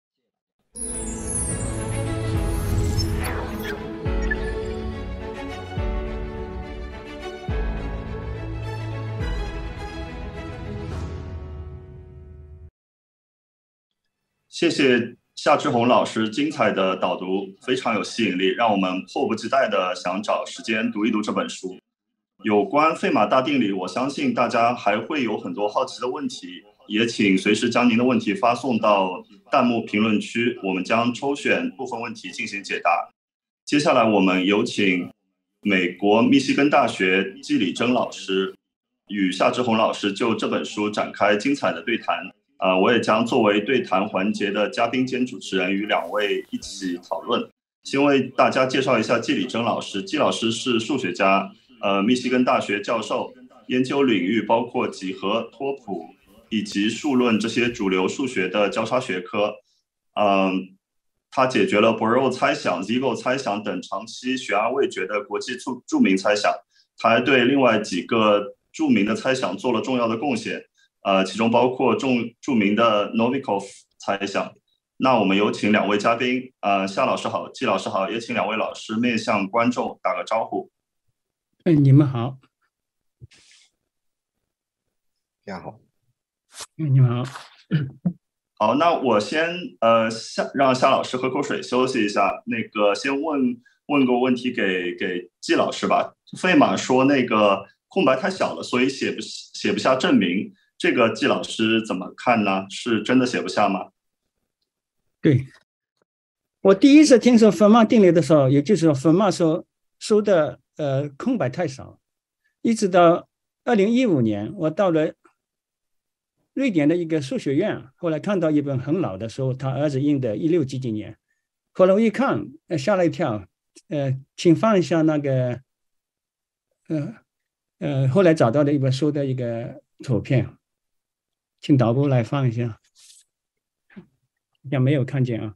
Speaker 1: 谢谢夏志红老师精彩的导读，非常有吸引力，让我们迫不及待的想找时间读一读这本书。有关费马大定理，我相信大家还会有很多好奇的问题，也请随时将您的问题发送到弹幕评论区，我们将抽选部分问题进行解答。接下来我们有请美国密西根大学季礼珍老师与夏志红老师就这本书展开精彩的对谈。我也将作为对谈环节的嘉宾兼主持人，与2位一起讨论。先为大家介绍一下季礼珍老师。季老师是数学家，密西根大学教授，研究领域包括几何、托谱以及数论这些主流数学的交叉学科。他解决了博尔猜想、Ziggo 猜想等长期悬而未决的国际著名猜想。他还对另外几个著名的猜想做了重要的贡献。其中包括著名的 Novikov 猜想。那我们有请2位嘉宾，夏老师好，季老师好，也请2位老师面向观众打个招呼。
Speaker 3: 你们好。
Speaker 2: 大家好。
Speaker 3: 你们好。
Speaker 1: 好，那我先让夏老师喝口水休息一下。那个先问个问题给季老师吧。费马说那个空白太小了，所以写不下证明。这个季老师怎么看呢？是真的写不下吗？
Speaker 3: 对，我第一次听说费马定理的时候，也就是说费马说的空白太少，一直到2015年，我到了瑞典的一个数学院，后来看到一本很老的书，他儿子印的16几几年，后来我一看，吓了一跳。请放一下那个后来找到的一本书的一个图片。请导播来放一下，也没有看见啊。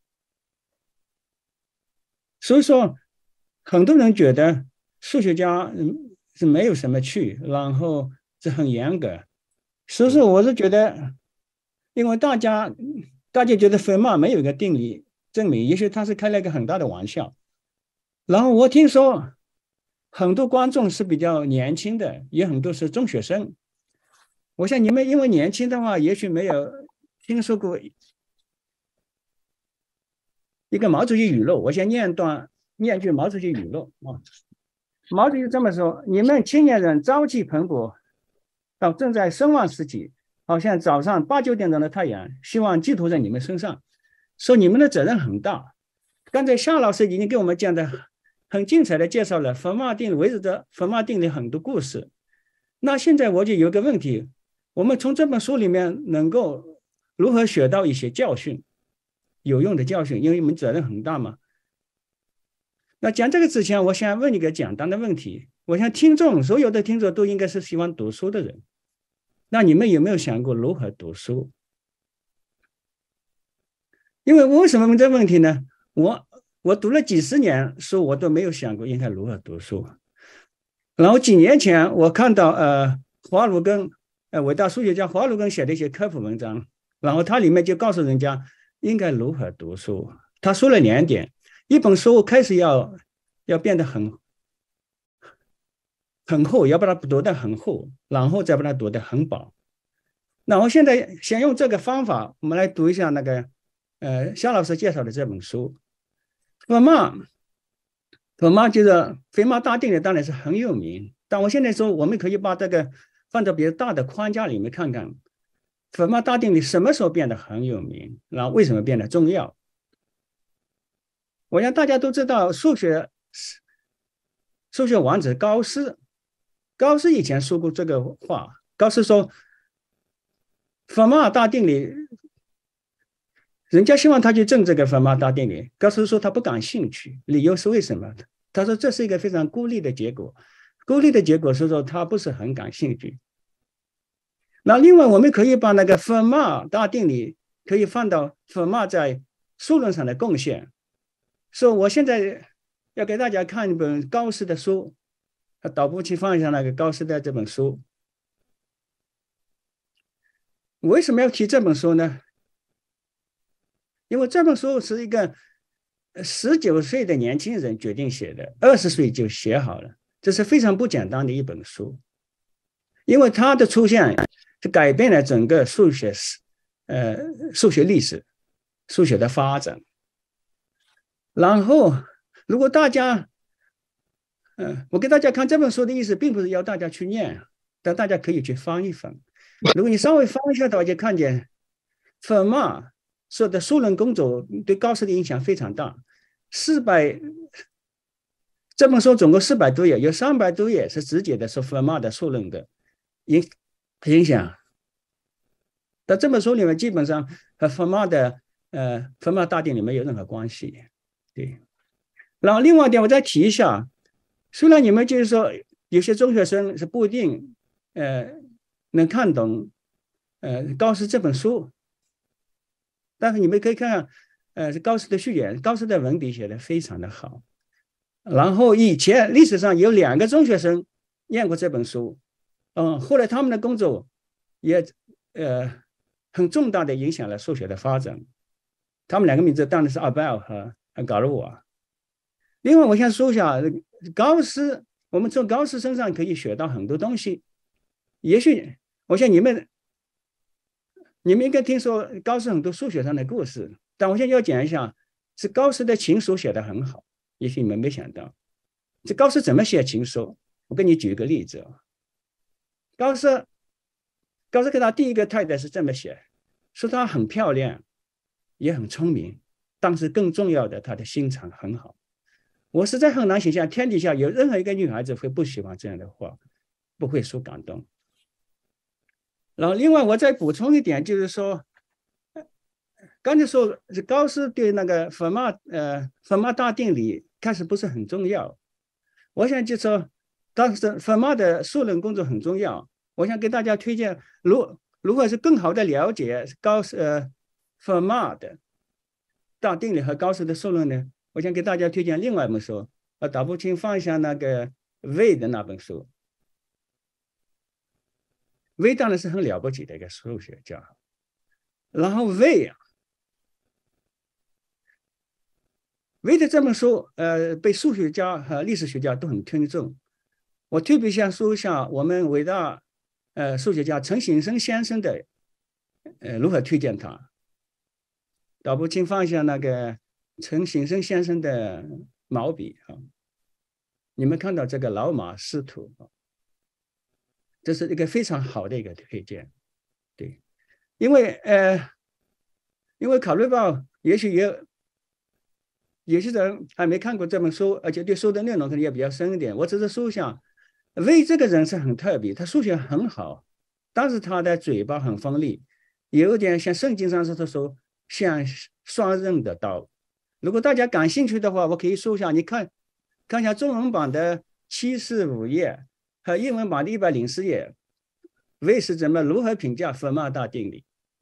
Speaker 3: 所以说，很多人觉得数学家是没有什么趣，然后是很严格。所以说，我是觉得，因为大家觉得费马没有一个定理证明，也许他是开了一个很大的玩笑。然后我听说很多观众是比较年轻的，也很多是中学生。我想你们因为年轻的话，也许没有听说过一个毛主席语录。我先念句毛主席语录啊。毛主席这么说：你们青年人朝气蓬勃，到正在声望时期，好像早上8、9点钟的太阳，希望寄托在你们身上，说你们的责任很大。刚才夏老师已经给我们讲的很精彩的介绍了费马定理，围绕着费马定理很多故事。那现在我就有个问题。我们从这本书里面能够如何学到一些教训，有用的教训，因为我们责任很大嘛。那讲这个之前，我想问一个简单的问题。我想所有的听众都应该是喜欢读书的人。 那你们有没有想过如何读书？因为为什么问这个问题呢？我读了几十年书，我都没有想过应该如何读书。然后几年前我看到华卢庚伟大数学家华卢庚写的一些科普文章，然后他里面就告诉人家应该如何读书。他说了2点：一本书开始要变得很厚，要把它读得很厚，然后再把它读得很薄。那我现在先用这个方法，我们来读一下那个夏老师介绍的这本书。费马就是费马大定理，当然是很有名。但我现在说，我们可以把这个放到比较大的框架里面看看，费马大定理什么时候变得很有名，然后为什么变得重要。我想大家都知道数学王子高斯以前说过这个话。高斯说费马大定理，人家希望他去证这个费马大定理，高斯说他不感兴趣，理由是为什么？他说这是一个非常孤立的结果，孤立的结果是说他不是很感兴趣。那另外我们可以把那个费马大定理可以放到费马在数论上的贡献。所以我现在要给大家看一本高斯的书，导播器放一下那个高斯的这本书。为什么要提这本书呢？因为这本书是一个19岁的年轻人决定写的，20岁就写好了，这是非常不简单的一本书。因为它的出现就改变了整个数学历史，数学的发展。然后如果大家我给大家看这本书的意思并不是要大家去念，但大家可以去翻一翻。如果你稍微翻一下的话，就看见费马说的数论工作对高斯的影响非常大。这本书总共400多页，有300多页是直接的说费马的数论的影响。但这本书里面基本上和费马大定理没有任何关系。对。然后另外一点我再提一下，虽然你们就是说有些中学生是不一定能看懂高斯这本书，但是你们可以看看高斯的序言，高斯的文笔写得非常的好。然后以前历史上有2个中学生念过这本书，后来他们的工作也很重大的影响了数学的发展。他们2个名字当然是阿贝尔和嘎鲁瓦。另外我想说一下高斯，我们从高斯身上可以学到很多东西。也许我想你们应该听说高斯很多数学上的故事，但我现在要讲一下，是高斯的情书写得很好。也许你们没想到，这高斯怎么写情书？我给你举一个例子。高斯给他第一个太太是这么写，说她很漂亮，也很聪明，但是更重要的，她的心肠很好。我实在很难想象天底下有任何一个女孩子会不喜欢这样的话，不会受感动。然后另外我再补充一点，就是说刚才说高斯对那个费马大定理开始不是很重要。我想就说当时费马的数论工作很重要。我想给大家推荐，如果是更好的了解费马的大定理和高斯的数论呢，我想给大家推荐另外一本书，导播请放一下那个魏的那本书。魏当然是很了不起的一个数学家，然后魏的这本书被数学家和历史学家都很尊重。我特别想说一下我们伟大数学家陈省身先生的如何推荐他。导播请放一下那个陈省身先生的毛笔你们看到这个老马识途，这是一个非常好的一个推荐。对，因为考虑到也许有些人还没看过这本书，而且对书的内容可能也比较深一点。我只是说一下，魏这个人是很特别，他数学很好，但是他的嘴巴很锋利，有点像圣经上说像双刃的刀。如果大家感兴趣的话，我可以说一下，你看一下中文版的75页和英文版的104页， 魏是如何评价费马大定理？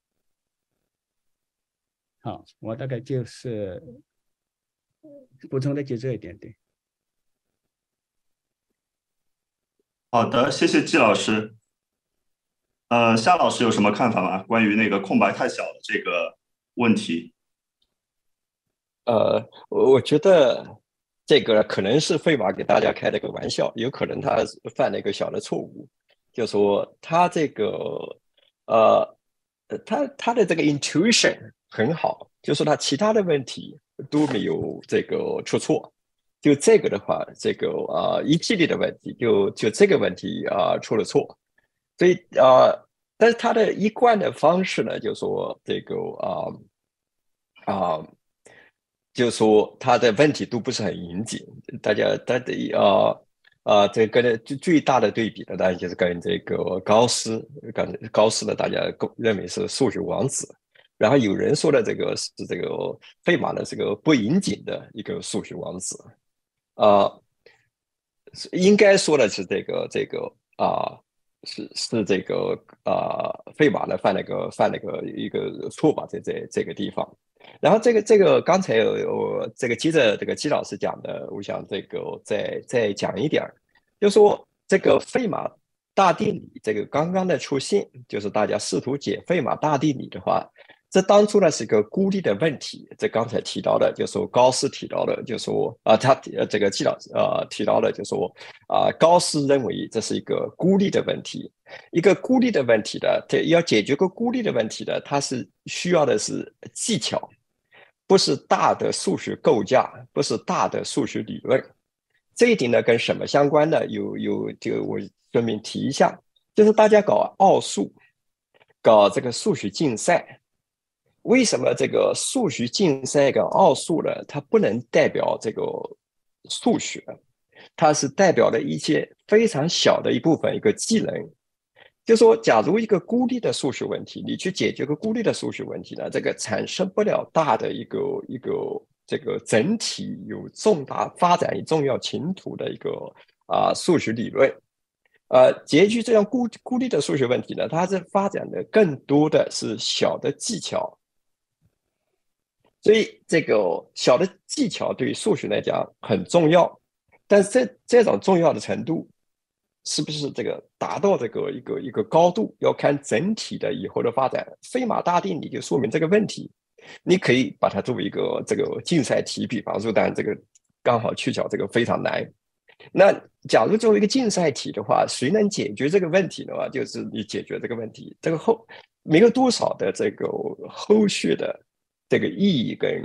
Speaker 3: 好，我大概就是补充的就这一点，对。
Speaker 1: 好的，谢谢季老师。夏老师有什么看法吗？关于那个空白太小的这个问题？
Speaker 2: 我觉得这个可能是费马给大家开了个玩笑，有可能他犯了一个小的错误，就说他这个他的这个 intuition 很好，就说他其他的问题都没有这个出错，就这个的话，这个一系列的问题就这个问题出了错，所以但是他的一贯的方式呢，就说这个就说他的问题都不是很严谨，大家这个最大的对比呢，当然就是跟这个高斯呢，大家认为是数学王子，然后有人说的这个是这个费马的这个不严谨的一个数学王子，应该说的是这个是这个费马呢犯了个一个错吧，在这个地方。然后这个刚才这个接着这个季老师讲的，我想这个再讲一点，就说这个费马大定理这个刚刚的出现，就是大家试图解费马大定理的话，这当初呢是一个孤立的问题。这刚才提到的，就说高斯提到的，就说他这个季老师提到的，就说高斯认为这是一个孤立的问题。一个孤立的问题呢，要解决个孤立的问题呢，它是需要的是技巧，不是大的数学构架，不是大的数学理论。这一点呢，跟什么相关呢？就我顺便提一下，就是大家搞奥数，搞这个数学竞赛，为什么这个数学竞赛跟奥数呢？它不能代表这个数学，它是代表了一些非常小的一部分一个技能。就说，假如一个孤立的数学问题，你去解决个孤立的数学问题呢，这个产生不了大的一个这个整体有重大发展与重要前途的一个数学理论。解决这样孤立的数学问题呢，它是发展的更多的是小的技巧。所以这个小的技巧对于数学来讲很重要，但是这种重要的程度是不是这个达到这个一个高度，要看整体的以后的发展。费马大定理就说明这个问题，你可以把它作为一个这个竞赛题，比方说，当然这个刚好取巧这个非常难。那假如作为一个竞赛题的话，谁能解决这个问题的话，就是你解决这个问题，这个没有多少的这个后续的这个意义跟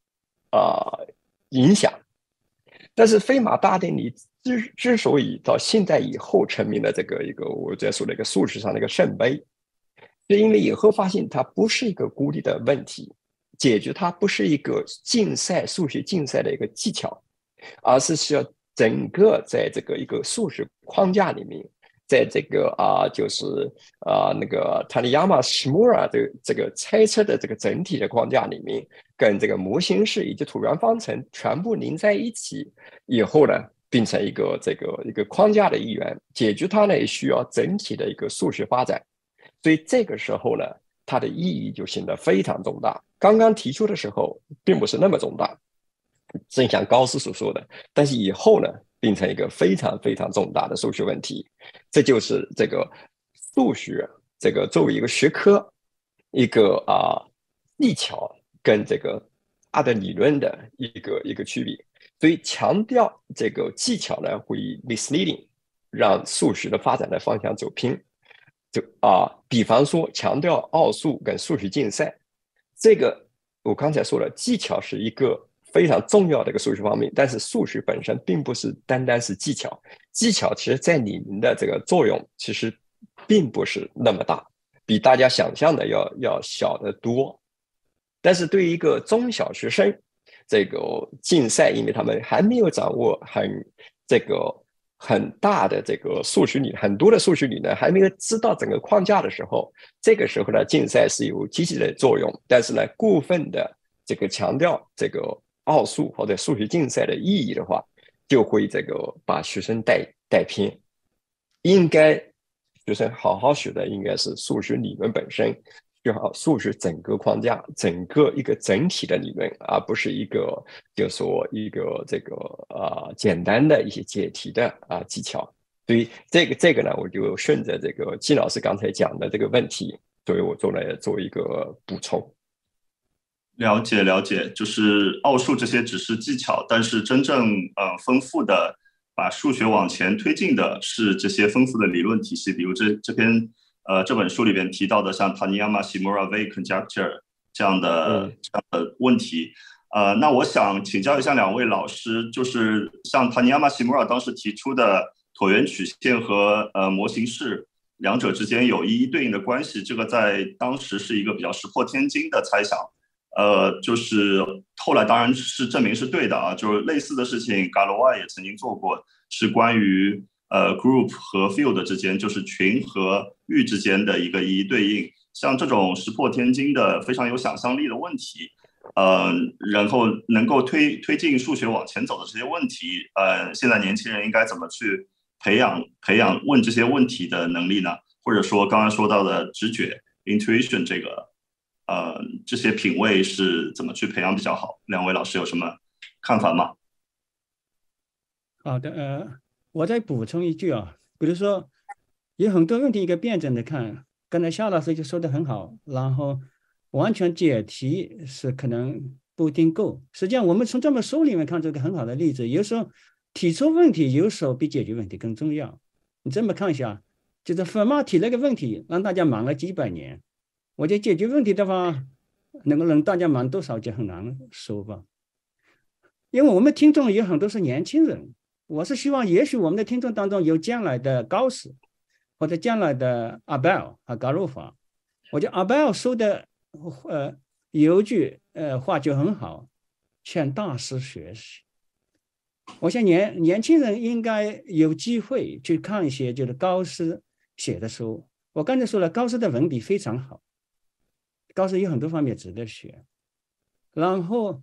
Speaker 2: 影响。但是费马大定理之所以到现在以后成为了这个一个我在说的一个数学上的一个圣杯，是因为以后发现它不是一个孤立的问题，解决它不是一个数学竞赛的一个技巧，而是需要整个在这个一个数学框架里面，在这个就是那个塔尼亚马什穆尔的这个猜测的这个整体的框架里面，跟这个模型式以及椭圆方程全部拧在一起以后呢，变成一个框架的一员，解决它呢也需要整体的一个数学发展，所以这个时候呢，它的意义就显得非常重大。刚刚提出的时候并不是那么重大，正像高斯所说的，但是以后呢，变成一个非常非常重大的数学问题。这就是这个数学这个作为一个学科，一个技巧跟这个大的理论的一个区别。所以强调这个技巧呢，会 misleading， 让数学的发展的方向走偏。比方说强调奥数跟数学竞赛，这个我刚才说了，技巧是一个非常重要的一个数学方面，但是数学本身并不是单单是技巧，技巧其实在里面的这个作用其实并不是那么大，比大家想象的要小得多。但是对于一个中小学生，这个竞赛，因为他们还没有掌握很大的这个数学理，很多的数学理论还没有知道整个框架的时候，这个时候呢，竞赛是有积极的作用。但是呢，过分的这个强调这个奥数或者数学竞赛的意义的话，就会这个把学生带偏。应该学生好好学的应该是数学理论本身，就好数学整个框架，整个一个整体的理论，而不是一个就是说一个这个简单的一些解题的技巧。所以这个呢，我就顺着这个季老师刚才讲的这个问题，所以我做一个补充。
Speaker 1: 了解，就是奥数这些只是技巧，但是真正丰富的把数学往前推进的是这些丰富的理论体系，比如这本书里边提到的像 Taniyama-Shimura-Wave conjecture 这样的问题。那我想请教一下两位老师，就是像 Taniyama-Shimura 当时提出的椭圆曲线和模型式两者之间有一一对应的关系，这个在当时是一个比较石破天惊的猜想。就是后来当然是证明是对的啊，就是类似的事情 Galois 也曾经做过，是关于group 和 field 之间，就是群和域之间的一个一一对应。像这种石破天惊的非常有想象力的问题，然后能够推进数学往前走的这些问题，现在年轻人应该怎么去培养问这些问题的能力呢？或者说刚刚说到的直觉 intuition 这些品味是怎么去培养比较好？两位老师有什么看法吗？
Speaker 3: 好的，我再补充一句啊，比如说有很多问题一个辩证的看，刚才夏老师就说的很好，然后完全解题是可能不一定够。实际上我们从这本书里面看这个很好的例子，有时候提出问题有时候比解决问题更重要。你这么看一下，就是费马提那个问题让大家忙了几百年，我觉得解决问题的话能够让大家忙多少就很难说吧。因为我们听众有很多是年轻人，我是希望也许我们的听众当中有将来的高斯或者将来的阿贝尔和嘎鲁法。我觉得阿贝尔说的有一句话就很好，向大师学习。我想年轻人应该有机会去看一些就是高斯写的书。我刚才说了，高斯的文笔非常好，高斯有很多方面值得学。然后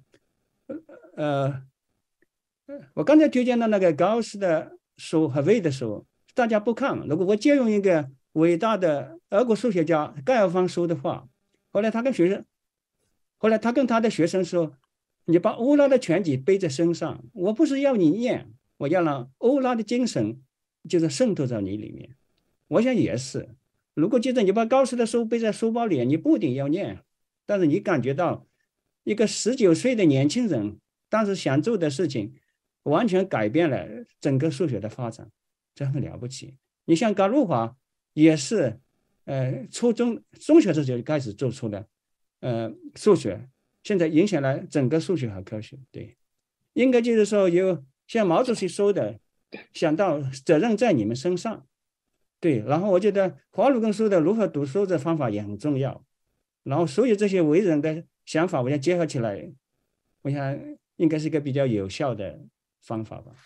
Speaker 3: 我刚才推荐的那个高斯的书和魏的书大家不看，如果我借用一个伟大的俄国数学家盖尔方说的话，后来他跟他的学生说，你把欧拉的全集背在身上，我不是要你念，我要让欧拉的精神就是渗透到你里面。我想也是，如果记得你把高斯的书背在书包里，你不一定要念，但是你感觉到一个19岁的年轻人当时想做的事情完全改变了整个数学的发展，这很了不起。你像嘎鲁华也是中学的时候就开始做出了数学，现在影响了整个数学和科学。对，应该就是说有像毛主席说的，想到责任在你们身上。对，然后我觉得华鲁根说的如何读书的方法也很重要，然后所有这些为人的想法我想结合起来，我想应该是一个比较有效的方法吧。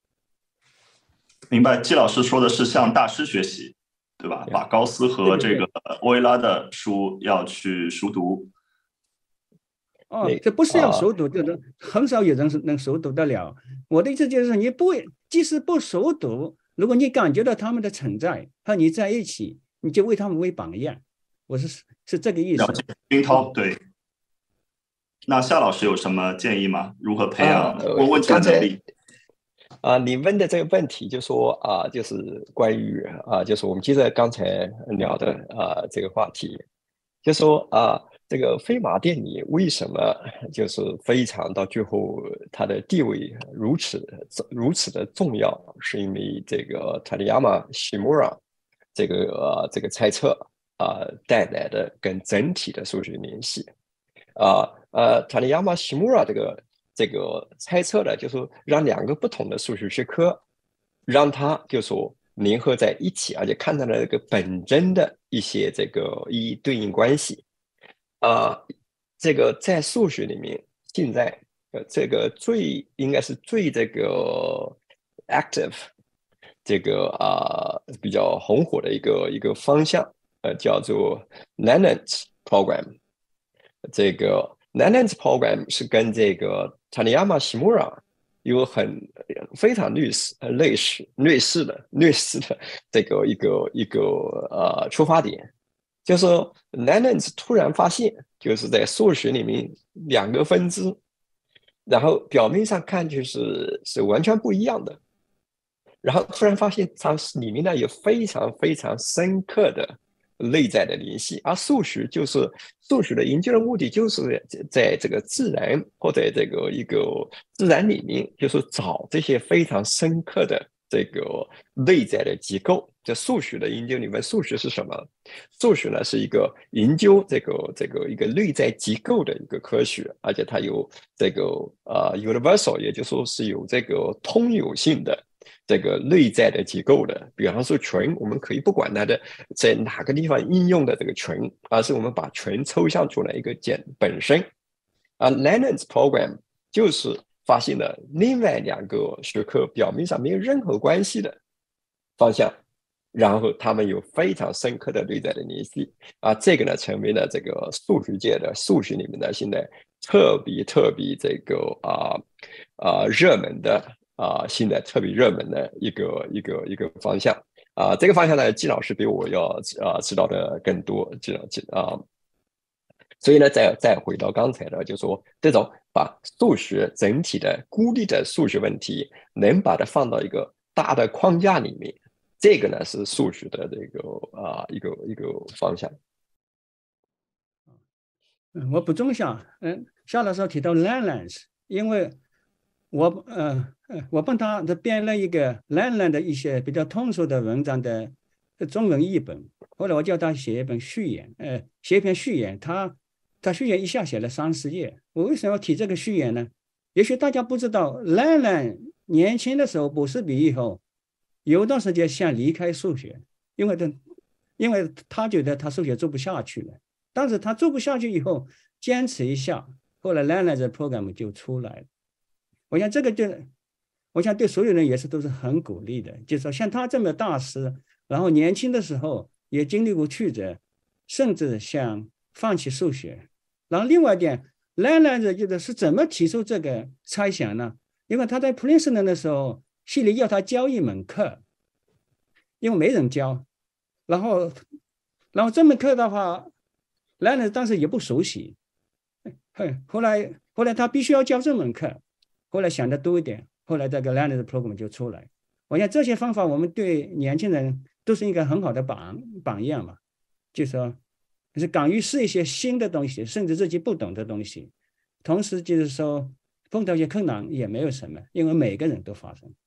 Speaker 1: 明白，季老师说的是向大师学习，对吧？把高斯和这个欧维拉的书要去熟读。
Speaker 3: 这不是要熟读，就是很少有人能熟读得了。我的意思就是，即使不熟读，如果你感觉到他们的存在和你在一起，你就为他们为榜样。我是这个意思。
Speaker 1: 了解，冰涛，对。那夏老师有什么建议吗？如何培养问问题的能力？
Speaker 2: 你问的这个问题就说就是关于就是我们接着刚才聊的这个话题，就说这个费马定理为什么就是非常到最后它的地位如此的重要，是因为这个Taniyama-Shimura这个猜测带来的跟整体的数学联系Taniyama-Shimura这个猜测呢，就是让两个不同的数学学科让它就说联合在一起，而且看到了这个本真的一些这个一对应关系这个在数学里面现在这个应该是最这个 active 这个比较红火的一个方向叫做 Nannens program。这个 Nannens program 是跟这个 Taniyama-Shimura 有非常类似的这个出发点，就是说 Leibniz 突然发现，就是在数学里面两个分支，然后表面上看是完全不一样的，然后突然发现它里面呢有非常非常深刻的内在的联系，而数学的研究的目的就是在这个自然或者这个自然里面，就是找这些非常深刻的这个内在的结构。在数学的研究里面，数学是什么？数学呢是一个研究这个一个内在结构的一个科学，而且它有这个universal， 也就是说是有这个通有性的这个内在的结构的。比方说群，我们可以不管它的在哪个地方应用的这个群，而是我们把群抽象出来一个本身。而 Leibniz program 就是发现了另外两个学科表面上没有任何关系的方向，然后他们有非常深刻的内在的联系，这个呢成为了这个数学界的数学里面的现在特别这个热门的现在特别热门的一个方向这个方向呢，季老师比我要知道的更多，所以呢，再回到刚才的，就是说这种把数学整体的孤立的数学问题，能把它放到一个大的框架里面，这个呢是数学的这个一个方向。
Speaker 3: 我补充一下，夏老师提到 Leibniz， 因为我帮他编了一个 Leibniz 的一些比较通俗的文章的中文译本，后来我叫他写一本序言，写一篇序言，他序言一下写了30页。我为什么要提这个序言呢？也许大家不知道，Leibniz年轻的时候博士毕业后，有段时间想离开数学，因为他觉得他数学做不下去了。但是他做不下去以后，坚持一下，后来 Leibniz program 就出来了。我想这个我想对所有人也是都是很鼓励的，就是说像他这么大师，然后年轻的时候也经历过曲折，甚至想放弃数学。然后另外一点 ，Leibniz 是怎么提出这个猜想呢？因为他在 Princeton 的时候，系里要他教一门课，因为没人教，然后这门课的话，Leibniz 当时也不熟悉，后来他必须要教这门课，后来想的多一点，后来这个 Leibniz program 就出来。我想这些方法我们对年轻人都是一个很好的榜样嘛，就是说是敢于试一些新的东西，甚至自己不懂的东西，同时就是说碰到一些困难也没有什么，因为每个人都发生。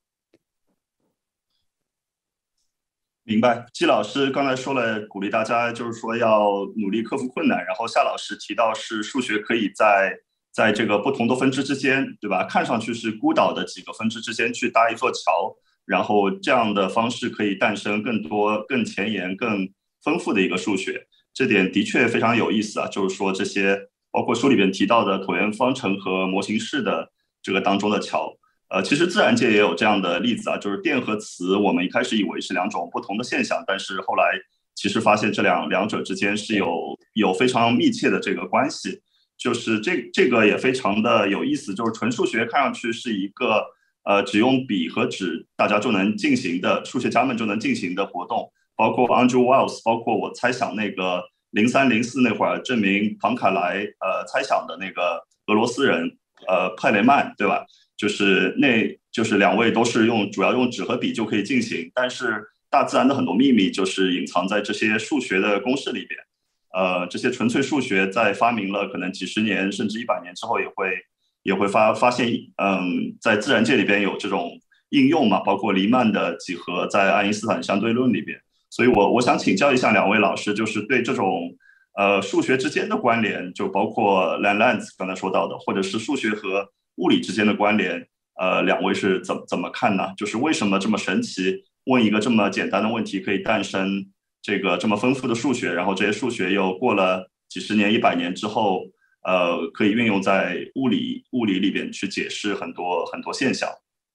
Speaker 1: 明白，季老师刚才说了，鼓励大家就是说要努力克服困难。然后夏老师提到是数学可以在这个不同的分支之间，对吧？看上去是孤岛的几个分支之间去搭一座桥，然后这样的方式可以诞生更多、更前沿、更丰富的一个数学。这点的确非常有意思啊！就是说这些包括书里面提到的椭圆方程和模型式的这个当中的桥。其实自然界也有这样的例子啊，就是电和磁，我们一开始以为是两种不同的现象，但是后来其实发现这两者之间是有非常密切的这个关系，就是这个也非常的有意思，就是纯数学看上去是一个只用笔和纸大家就能进行的，数学家们就能进行的活动，包括 Andrew Wiles， 包括我猜想那个03、04那会儿证明庞卡莱猜想的那个俄罗斯人派雷曼，对吧？就是两位都是主要用纸和笔就可以进行，但是大自然的很多秘密就是隐藏在这些数学的公式里边。这些纯粹数学在发明了可能几十年甚至100年之后，也会发现，在自然界里边有这种应用嘛，包括黎曼的几何在爱因斯坦相对论里边。所以我想请教一下两位老师，就是对这种数学之间的关联，就包括 Leibniz 刚才说到的，或者是数学和物理之间的关联，两位是怎么看呢？就是为什么这么神奇，问一个这么简单的问题可以诞生这个这么丰富的数学，然后这些数学又过了几十年、100年之后，可以运用在物理里边去解释很多现象。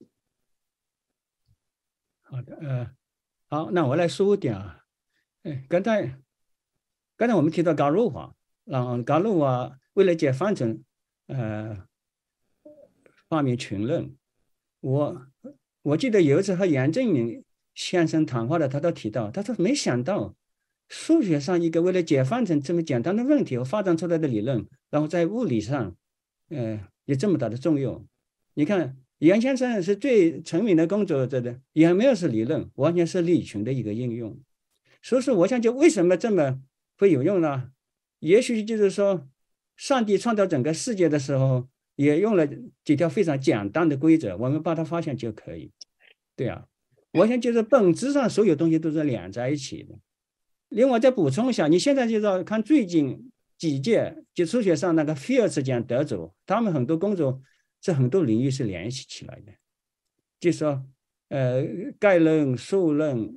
Speaker 3: 好的，好，那我来说一点啊，刚才我们提到伽罗瓦，然后伽罗瓦为了解方程，发明群论， 我我记得有一次和杨振宁先生谈话的，他都提到，他说没想到数学上一个为了解方程这么简单的问题而发展出来的理论，然后在物理上，有这么大的作用。你看，杨先生是最成名的工作者的，也没有是理论，完全是力群的一个应用。所以说，我想就为什么这么会有用呢？也许就是说，上帝创造整个世界的时候，也用了几条非常简单的规则，我们把它发现就可以。对啊，我想就是本质上所有东西都是连在一起的。另外再补充一下，你现在就要看最近几届就数学上那个菲尔兹奖得主，他们很多工作是很多领域是联系起来的，就是说，概论、数论，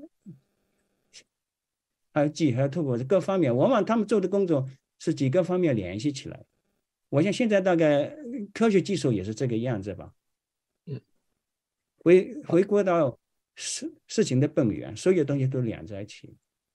Speaker 3: 还有几何图谱各方面，往往他们做的工作是几个方面联系起来。我想现在大概科学技术也是这个样子吧。回归到事情的本源，所有东西都连在一起。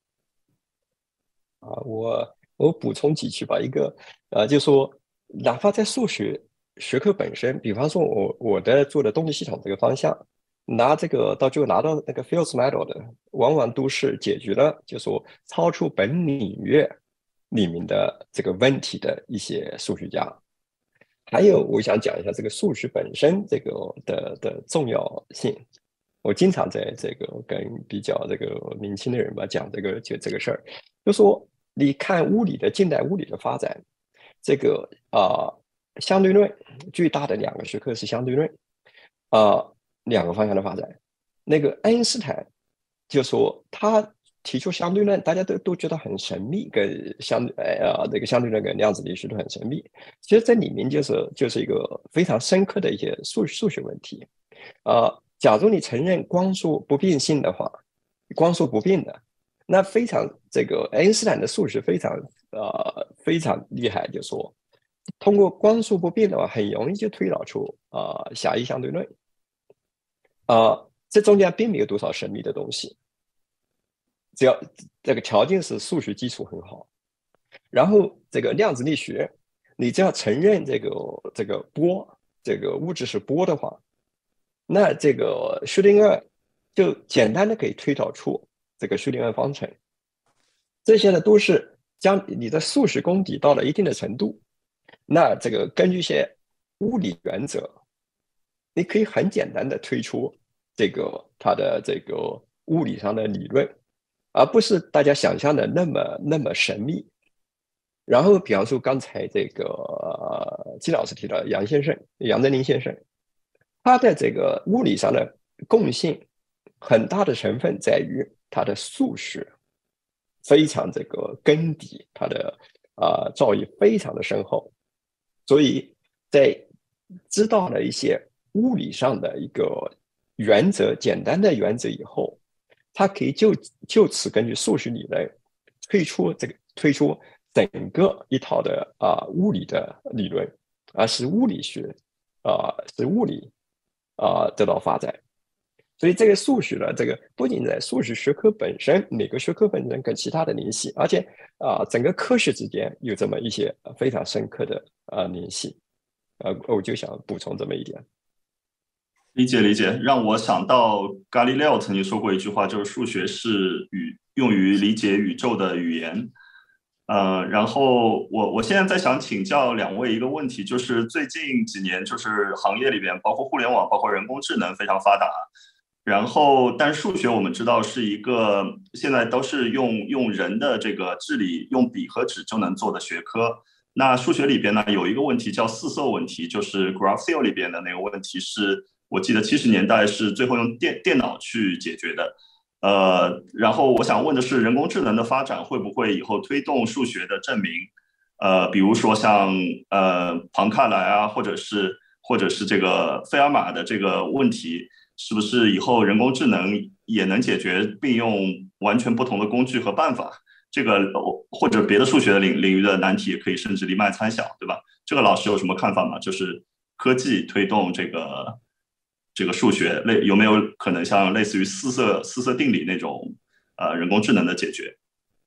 Speaker 2: 我补充几句吧。一个就说哪怕在数学学科本身，比方说我的做的动力系统这个方向，拿这个到最后拿到那个 Fields Medal 的，往往都是解决了就说超出本领域里面的这个问题的一些数学家。还有我想讲一下这个数学本身这个的重要性。我经常在这个跟比较这个年轻的人吧讲这个事儿，就说你看近代物理的发展，这个相对论最大的两个学科是相对论，两个方向的发展。那个爱因斯坦就说他提出相对论，大家都觉得很神秘，跟这个相对论跟量子力学都很神秘。其实这里面就是一个非常深刻的一些数学问题。假如你承认光速不变性的话，光速不变的，那非常这个爱因斯坦的数学非常厉害，就说通过光速不变的话，很容易就推导出狭义相对论。这中间并没有多少神秘的东西，只要这个条件是数学基础很好，然后这个量子力学，你只要承认这个波，这个物质是波的话，那这个薛定谔就简单的可以推导出这个薛定谔方程。这些呢都是将你的数学功底到了一定的程度，那这个根据一些物理原则，你可以很简单的推出它的这个物理上的理论，而不是大家想象的那么神秘。然后比方说刚才这个季老师提到杨振宁先生，他的这个物理上的贡献很大的成分在于他的数学非常这个根底，他的造诣非常的深厚，所以在知道了一些物理上的一个原则，简单的原则以后，他可以就此根据数学理论推出整个一套的物理的理论，使物理学使物理得到发展。所以这个数学呢，这个不仅在数学学科本身，每个学科本身跟其他的联系，而且整个科学之间有这么一些非常深刻的联系。我就想补充这么一点。
Speaker 1: 理解，让我想到伽利略曾经说过一句话，就是数学是用于理解宇宙的语言。然后我现在在想请教两位一个问题，就是最近几年就是行业里边，包括互联网，包括人工智能非常发达，然后但数学我们知道是一个现在都是用人的这个智力，用笔和纸就能做的学科。那数学里边呢有一个问题叫四色问题，就是 graph theory 里边的那个问题是，我记得70年代是最后用电脑去解决的。然后我想问的是，人工智能的发展会不会以后推动数学的证明？比如说像庞克莱啊，或者是这个费尔马的这个问题，是不是以后人工智能也能解决，并用完全不同的工具和办法？这个或者别的数学的领域的难题也可以甚至离脉参小，对吧？这个老师有什么看法吗？就是科技推动这个数学有没有可能像类似于四色定理那种人工智能的解决？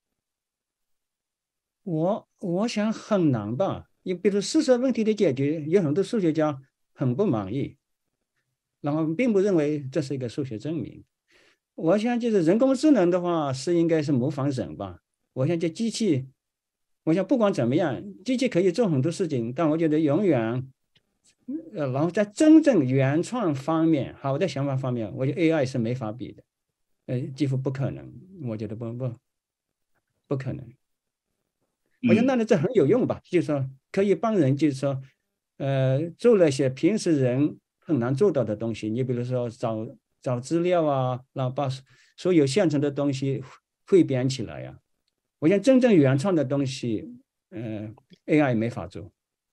Speaker 3: 我想很难吧，你比如四色问题的解决，有很多数学家很不满意。 然后并不认为这是一个数学证明。我想就是人工智能的话是应该是模仿人吧。我想这机器，我想不管怎么样，机器可以做很多事情，但我觉得永远，然后在真正原创方面，好的想法方面，我觉得 AI 是没法比的，几乎不可能，我觉得不可能。我想那这很有用吧，就是说可以帮人，就是说，做了些平时人很难做到的东西。你比如说找资料啊，然后把所有现成的东西汇编起来呀。我想真正原创的东西，AI 没法做。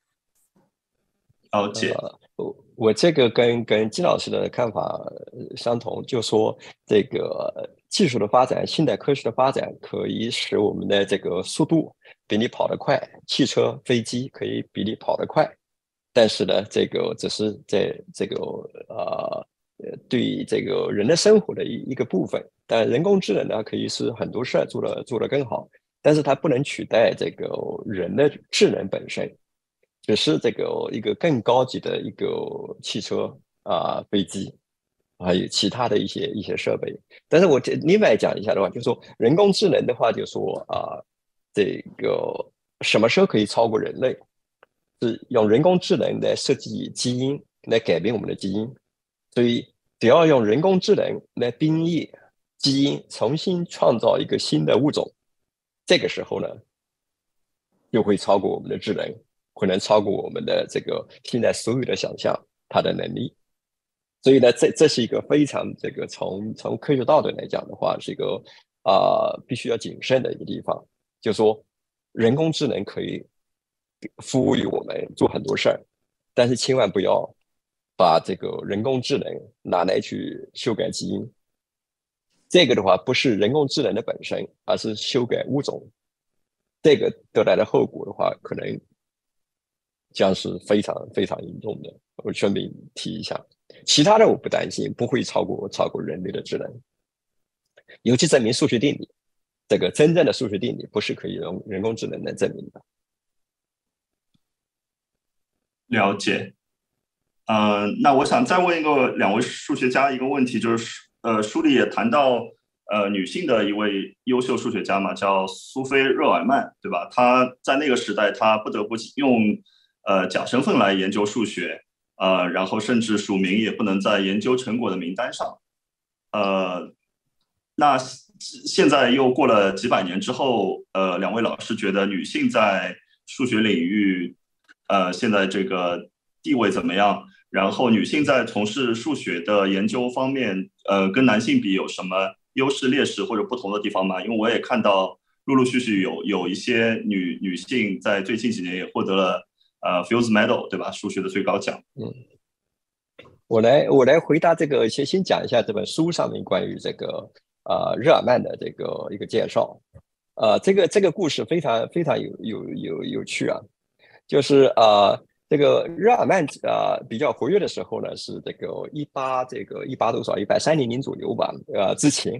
Speaker 1: 了解。
Speaker 2: 我这个跟金老师的看法相同，就说这个技术的发展，现代科学的发展，可以使我们的这个速度比你跑得快，汽车、飞机可以比你跑得快，但是呢，这个只是在这个对这个人的生活的一个部分。但人工智能呢，可以使很多事做得更好，但是它不能取代这个人的智能本身。只是这个一个更高级的一个汽车飞机，还有其他的一些设备。但是我另外讲一下的话，就是说人工智能的话，就是说这个什么时候可以超过人类？是用人工智能来设计基因，来改变我们的基因。所以只要用人工智能来编译基因，重新创造一个新的物种，这个时候呢，就会超过我们的智能。可能超过我们的这个现在所有的想象，它的能力。所以呢，这是一个非常这个从科学道德来讲的话，是一个必须要谨慎的一个地方。就是说，人工智能可以服务于我们做很多事儿，但是千万不要把这个人工智能拿来去修改基因。这个的话，不是人工智能的本身，而是修改物种。这个得来的后果的话，可能将是非常非常严重的，我顺便提一下。其他的我不担心，不会超过人类的智能。尤其证明数学定理，这个真正的数学定理不是可以用人工智能来证明的。
Speaker 1: 了解。那我想再问两位数学家一个问题，就是书里也谈到女性的一位优秀数学家嘛，叫苏菲·热尔曼，对吧？她在那个时代，她不得不用假身份来研究数学，然后甚至署名也不能在研究成果的名单上。那现在又过了几百年之后，两位老师觉得女性在数学领域，现在这个地位怎么样？然后女性在从事数学的研究方面，跟男性比有什么优势、劣势或者不同的地方吗？因为我也看到陆陆续续有一些女性在最近几年也获得了Fields Medal， 对吧？数学的最高奖。
Speaker 2: 我来回答这个，先讲一下这本书上面关于这个日耳曼的这个一个介绍。这个故事非常非常有趣啊，就是这个日耳曼比较活跃的时候呢，是这个130年左右吧，之前，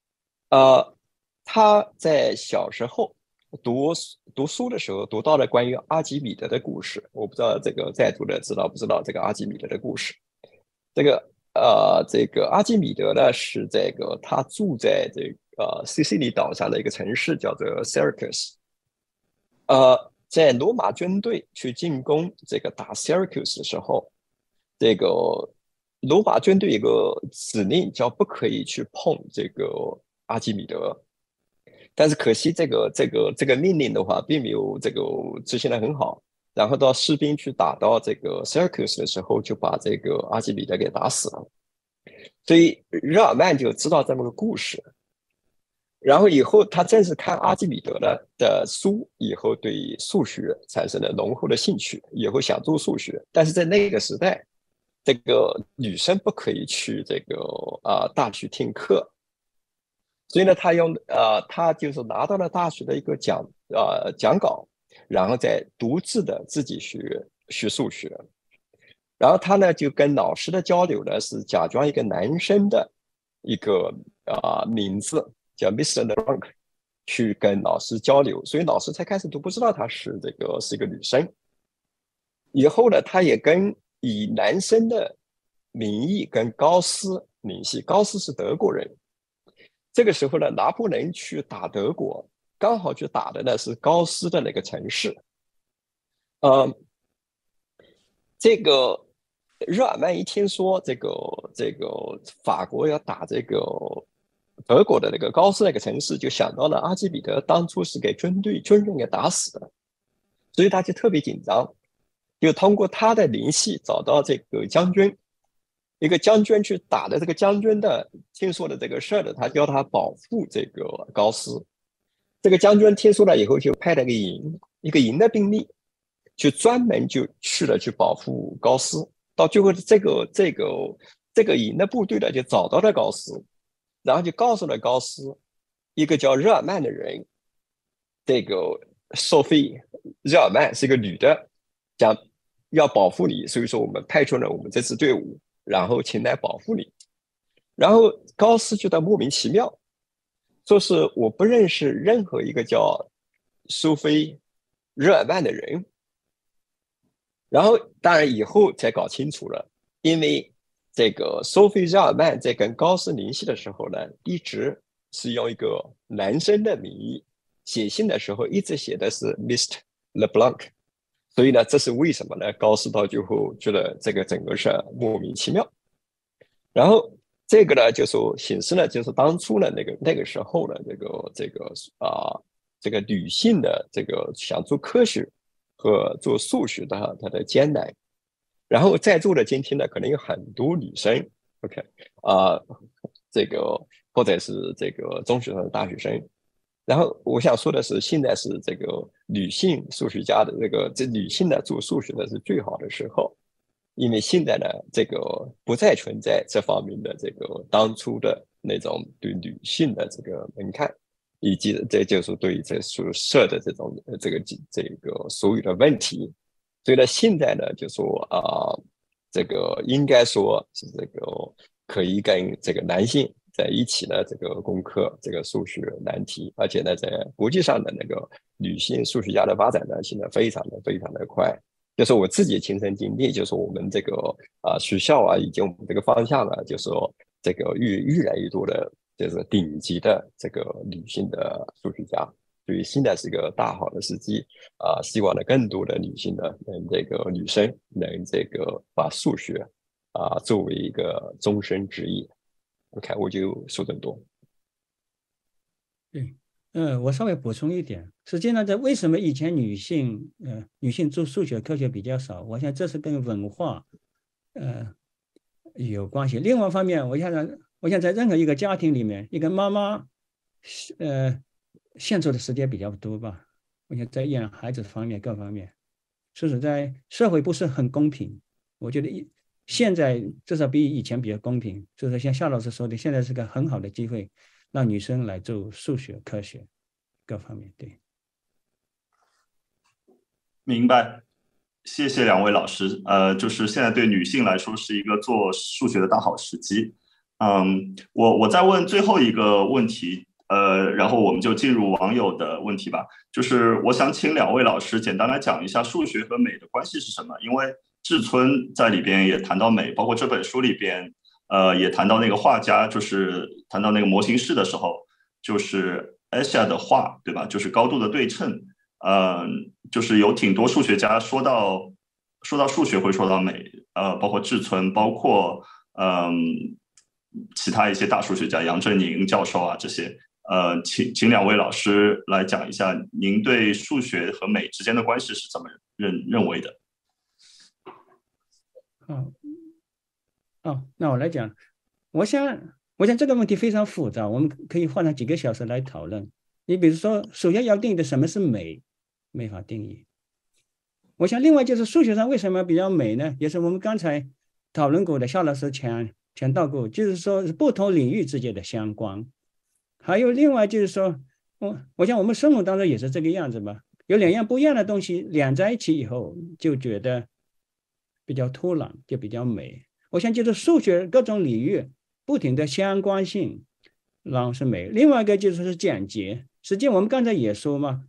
Speaker 2: 他在小时候读书的时候读到了关于阿基米德的故事。我不知道这个在座的知道不知道这个阿基米德的故事。这个阿基米德呢，是这个他住在这个西西里岛上的一个城市叫做 Syracuse。在罗马军队去进攻这个打 Syracuse 的时候，这个罗马军队有个指令叫不可以去碰这个阿基米德。但是可惜这个命令的话，并没有这个执行得很好。然后到士兵去打到这个 Syracuse 的时候，就把这个阿基米德给打死了。所以日耳曼就知道这么个故事。然后以后他正是看阿基米德的书，以后对数学产生了浓厚的兴趣，以后想做数学。但是在那个时代，这个女生不可以去这个大学听课。所以呢，他就是拿到了大学的一个讲稿，然后再独自的自己学数学。然后他呢就跟老师的交流呢是假装一个男生的一个名字叫 Mr. LeBlanc 去跟老师交流，所以老师才开始都不知道他是一个女生。以后呢，他也跟以男生的名义跟高斯联系，高斯是德国人。这个时候呢，拿破仑去打德国，刚好去打的呢是高斯的那个城市。这个日耳曼一听说这个法国要打这个德国的那个高斯那个城市，就想到了阿基米德当初是给军人给打死的，所以他就特别紧张，就通过他的联系找到这个将军。一个将军去打的这个将军的听说了这个事儿的，他叫他保护这个高斯。这个将军听说了以后，就派了一个营的兵力，就专门就去保护高斯。到最后，这个营的部队呢，就找到了高斯，然后就告诉了高斯，一个叫日耳曼的人，这个索菲日耳曼是一个女的，讲要保护你，所以说我们派出了我们这支队伍。然后前来保护你，然后高斯觉得莫名其妙，说是我不认识任何一个叫苏菲日耳曼的人。然后当然以后才搞清楚了，因为这个苏菲日耳曼在跟高斯联系的时候呢，一直是用一个男生的名义写信的时候，一直写的是 Mr. LeBlanc。所以呢，这是为什么呢？高斯到最后觉得这个整个事莫名其妙。然后这个呢，就说显示呢，就是当初呢那个时候呢，这个女性的这个想做科学和做数学的它的艰难。然后在座的今天呢，可能有很多女生 ，OK 这个或者是这个中学生、大学生。然后我想说的是，现在是这个女性数学家的这女性呢做数学的是最好的时候，因为现在呢这个不再存在这方面的这个当初的那种对女性的这个门槛，以及这就是对这所设的这种这个所有的问题。所以呢，现在呢就说这个应该说是这个可以跟这个男性在一起呢，这个攻克这个数学难题，而且呢，在国际上的那个女性数学家的发展呢，现在非常的快。就是我自己亲身经历，就是我们这个学校以及我们这个方向呢，就是说这个越来越多的，就是顶级的这个女性的数学家。所以现在是一个大好的时机希望呢更多的女性呢，女生能这个把数学作为一个终身职业。OK， 我就说这么多。
Speaker 3: 对，我稍微补充一点，实际上为什么以前女性做数学科学比较少？我想这是跟文化有关系。另外一方面，我想在任何一个家庭里面，一个妈妈献出的时间比较多吧。我想在养孩子方面各方面，说实在，社会不是很公平。我觉得现在至少比以前比较公平，就是像夏老师说的，现在是个很好的机会，让女生来做数学、科学各方面。对，
Speaker 1: 明白，谢谢两位老师。就是现在对女性来说是一个做数学的大好时机。我再问最后一个问题，然后我们就进入网友的问题吧。就是我想请两位老师简单来讲一下数学和美的关系是什么，因为志村在里边也谈到美，包括这本书里边，也谈到那个画家，就是谈到那个模型式的时候，就是埃夏的画，对吧？就是高度的对称，就是有挺多数学家说到数学会说到美，包括志村，包括其他一些大数学家，杨振宁教授这些，请两位老师来讲一下，您对数学和美之间的关系是怎么认为的？
Speaker 3: 那我来讲，我想这个问题非常复杂，我们可以花上几个小时来讨论。你比如说，首先要定义的什么是美，没法定义。我想另外就是数学上为什么比较美呢？也是我们刚才讨论过的，夏老师前到过，就是说是不同领域之间的相关。还有另外就是说，我想我们生活当中也是这个样子吧，有两样不一样的东西连在一起以后，就觉得比较突然，就比较美。我想就是数学各种领域不停的相关性，然后是美。另外一个就是简洁，实际我们刚才也说嘛，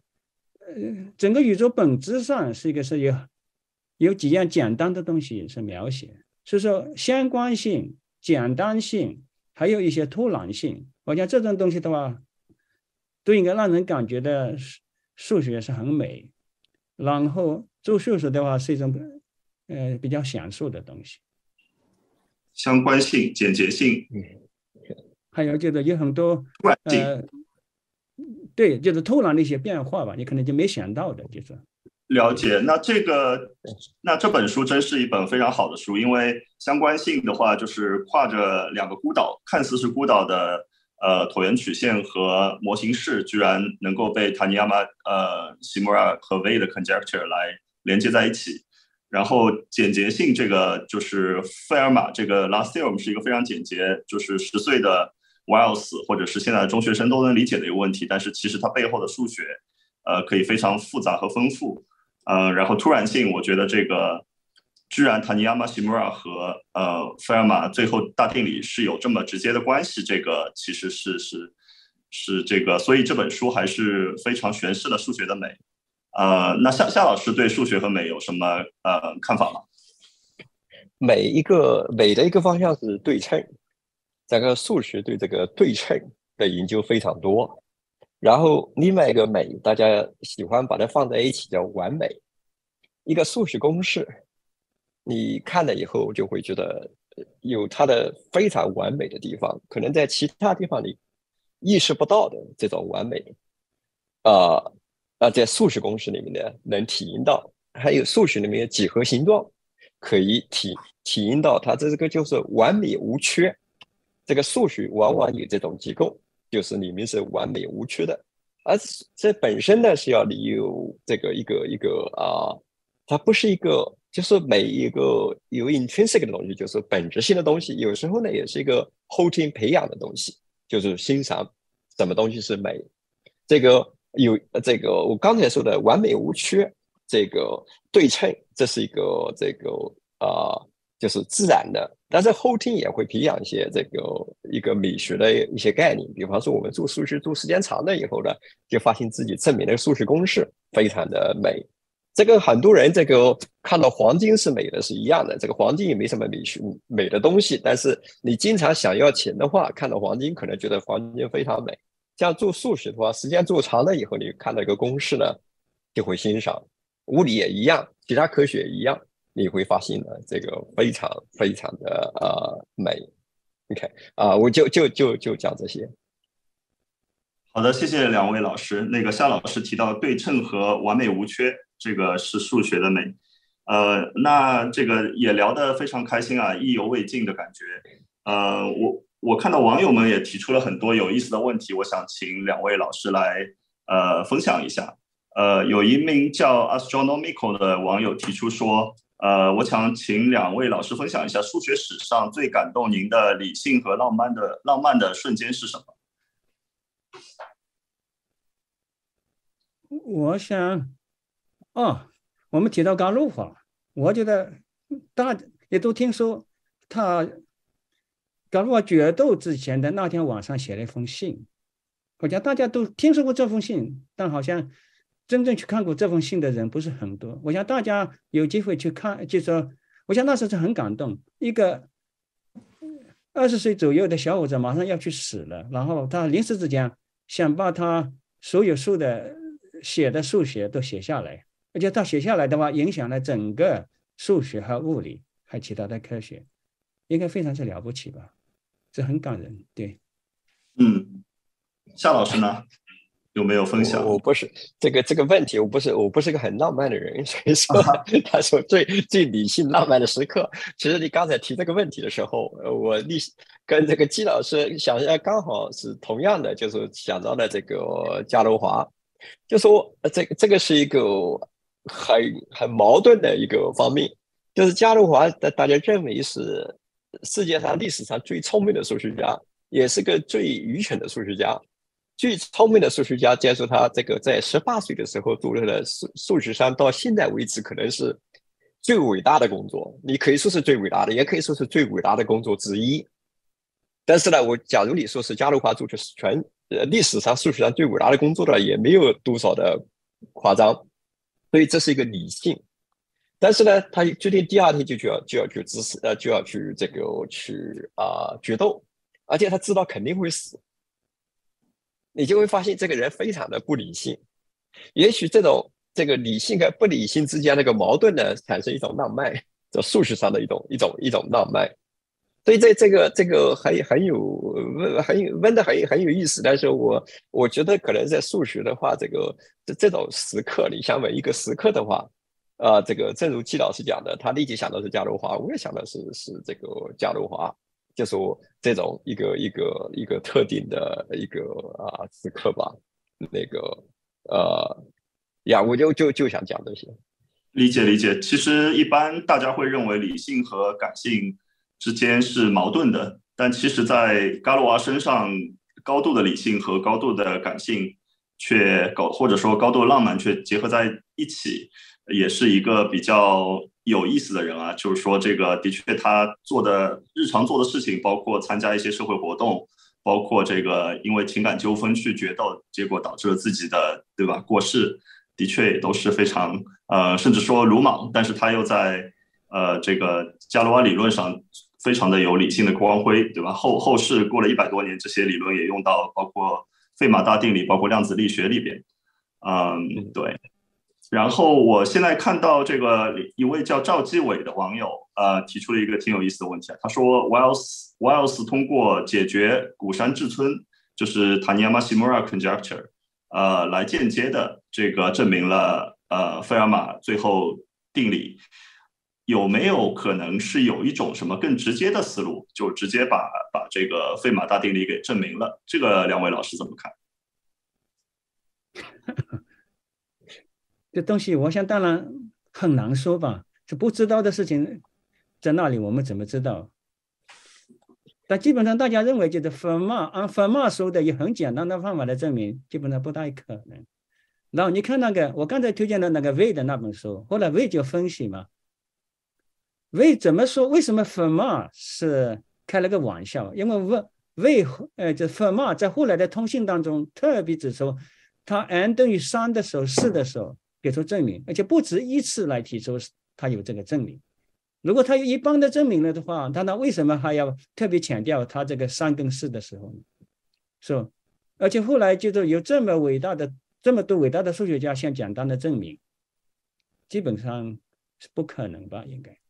Speaker 3: 整个宇宙本质上是有几样简单的东西是描写， 所以说相关性、简单性，还有一些突然性，我想这种东西的话，都应该让人感觉的数学是很美。然后做数学的话是一种比较享受的东西。
Speaker 1: 相关性、简洁性，
Speaker 3: 还有就是有很多
Speaker 1: 突然性。
Speaker 3: 对，就是突然的一些变化吧，你可能就没想到的，就是
Speaker 1: 了解。那这本书真是一本非常好的书，因为相关性的话，就是跨着两个孤岛，看似是孤岛的椭圆曲线和模型式，居然能够被塔尼亚马Shimura 和 Wei 的 conjecture 来连接在一起。然后简洁性，这个就是费尔马这个 last theorem 是一个非常简洁，就是10岁的 Wiles 或者是现在的中学生都能理解的一个问题，但是其实它背后的数学可以非常复杂和丰富。然后突然性，我觉得这个居然塔尼亚马西穆拉和费尔马最后大定理是有这么直接的关系，这个其实是这个，所以这本书还是非常诠释了数学的美。那夏老师对数学和美有什么看法吗？
Speaker 2: 美的一个方向是对称，这个数学对这个对称的研究非常多。然后另外一个美，大家喜欢把它放在一起叫完美。一个数学公式，你看了以后就会觉得有它的非常完美的地方，可能在其他地方你意识不到的这种完美。在数学公式里面呢，能体验到，还有数学里面的几何形状，可以体验到它这个就是完美无缺。这个数学往往有这种结构，就是里面是完美无缺的，而这本身呢是要你有这个一个它不是一个，就是每一个有 intrinsic 的东西，就是本质性的东西，有时候呢也是一个后天培养的东西，就是欣赏什么东西是美。这个有这个我刚才说的完美无缺，这个对称，这是一个这个就是自然的，但是后天也会培养一些一个美学的一些概念。比方说我们做数学做时间长了以后呢，就发现自己证明那个数学公式非常的美。这个很多人看到黄金是美的是一样的，这个黄金也没什么美的东西，但是你经常想要钱的话，看到黄金可能觉得黄金非常美。像做数学的话，时间做长了以后，你看到一个公式呢，就会欣赏。物理也一样，其他科学也一样，你会发现呢，这个非常非常的美。OK 我就讲这些。
Speaker 1: 好的，谢谢两位老师。那个夏老师提到对称和完美无缺，这个是数学的美。那这个也聊得非常开心啊，意犹未尽的感觉。我看到网友们也提出了很多有意思的问题，我想请两位老师来分享一下。有一名叫 Astronomical 的网友提出说，我想请两位老师分享一下数学史上最感动您的理性和浪漫的瞬间是什么？
Speaker 3: 我想，我们提到甘露华，我觉得大家也都听说他甘露华决斗之前的那天晚上写了一封信，好像大家都听说过这封信，但好像真正去看过这封信的人不是很多。我想大家有机会去看，就说，我想那时候很感动，一个20岁左右的小伙子马上要去死了，然后他临死之前想把他所有写的数学都写下来，而且他写下来的话，影响了整个数学和物理还其他的科学，应该非常之了不起吧？这很感人，对。
Speaker 1: 夏老师呢？有没有分享？
Speaker 2: 我不是这个问题，我不是个很浪漫的人，所以说他说最理性浪漫的时刻。其实你刚才提这个问题的时候，我跟这个季老师想一下，刚好是同样的，就是想到了这个加罗华，就说这个是一个很矛盾的一个方面，就是加罗华大家认为是世界上历史上最聪明的数学家，也是个最愚蠢的数学家。最聪明的数学家，接受他在18岁的时候做了数学上到现在为止可能是最伟大的工作，你可以说是最伟大的，也可以说是最伟大的工作之一。但是呢，假如你说是加罗华做的历史上数学上最伟大的工作的，也没有多少的夸张。所以这是一个理性。 但是呢，他决定第二天就要去就要去决斗，而且他知道肯定会死，你就会发现这个人非常的不理性。也许这个理性和不理性之间那个矛盾呢，产生一种浪漫，这数学上的一种浪漫。所以这个很有问的很有意思，但是我觉得可能在数学的话，这种时刻，你想问一个时刻的话，这个正如季老师讲的，他立即想到是嘉罗华，我也想的是这个嘉罗华，就说这种一个特定的一个时刻吧，那个我就想讲这些。
Speaker 1: 理解。其实一般大家会认为理性和感性之间是矛盾的，但其实在伽罗娃身上，高度的理性和高度的感性或者说高度的浪漫却结合在一起，也是一个比较有意思的人啊。就是说这个的确他日常做的事情，包括参加一些社会活动，包括这个因为情感纠纷去决斗，结果导致了自己的对吧过世，的确也都是非常甚至说鲁莽，但是他又在这个伽罗娃理论上非常的有理性的光辉，对吧？后世过了100多年，这些理论也用到包括费马大定理，包括量子力学里边。对。然后我现在看到这个一位叫赵基伟的网友提出了一个挺有意思的问题，他说 Wiles 通过解决古山志村，就是 Taniyama-Shimura conjecture 来间接的这个证明了费尔马最后定理。有没有可能是有一种什么更直接的思路，就直接把这个费马大定理给证明了？这个两位老师怎么看？
Speaker 3: 这东西我想当然很难说吧，这不知道的事情在那里我们怎么知道？但基本上大家认为就是按费马说的以很简单的方法来证明，基本上不太可能。然后你看那个我刚才推荐的那个魏的那本书，后来魏就分析嘛，魏怎么说？为什么费马是开了个玩笑？因为这费马在后来的通信当中特别指出，他 n 等于3的时候、4的时候给出证明，而且不止一次来提出他有这个证明。如果他有一般的证明了的话，那为什么还要特别强调他这个3跟4的时候呢？是吧？而且后来就是有这么多伟大的数学家想简单的证明，基本上是不可能吧？应该。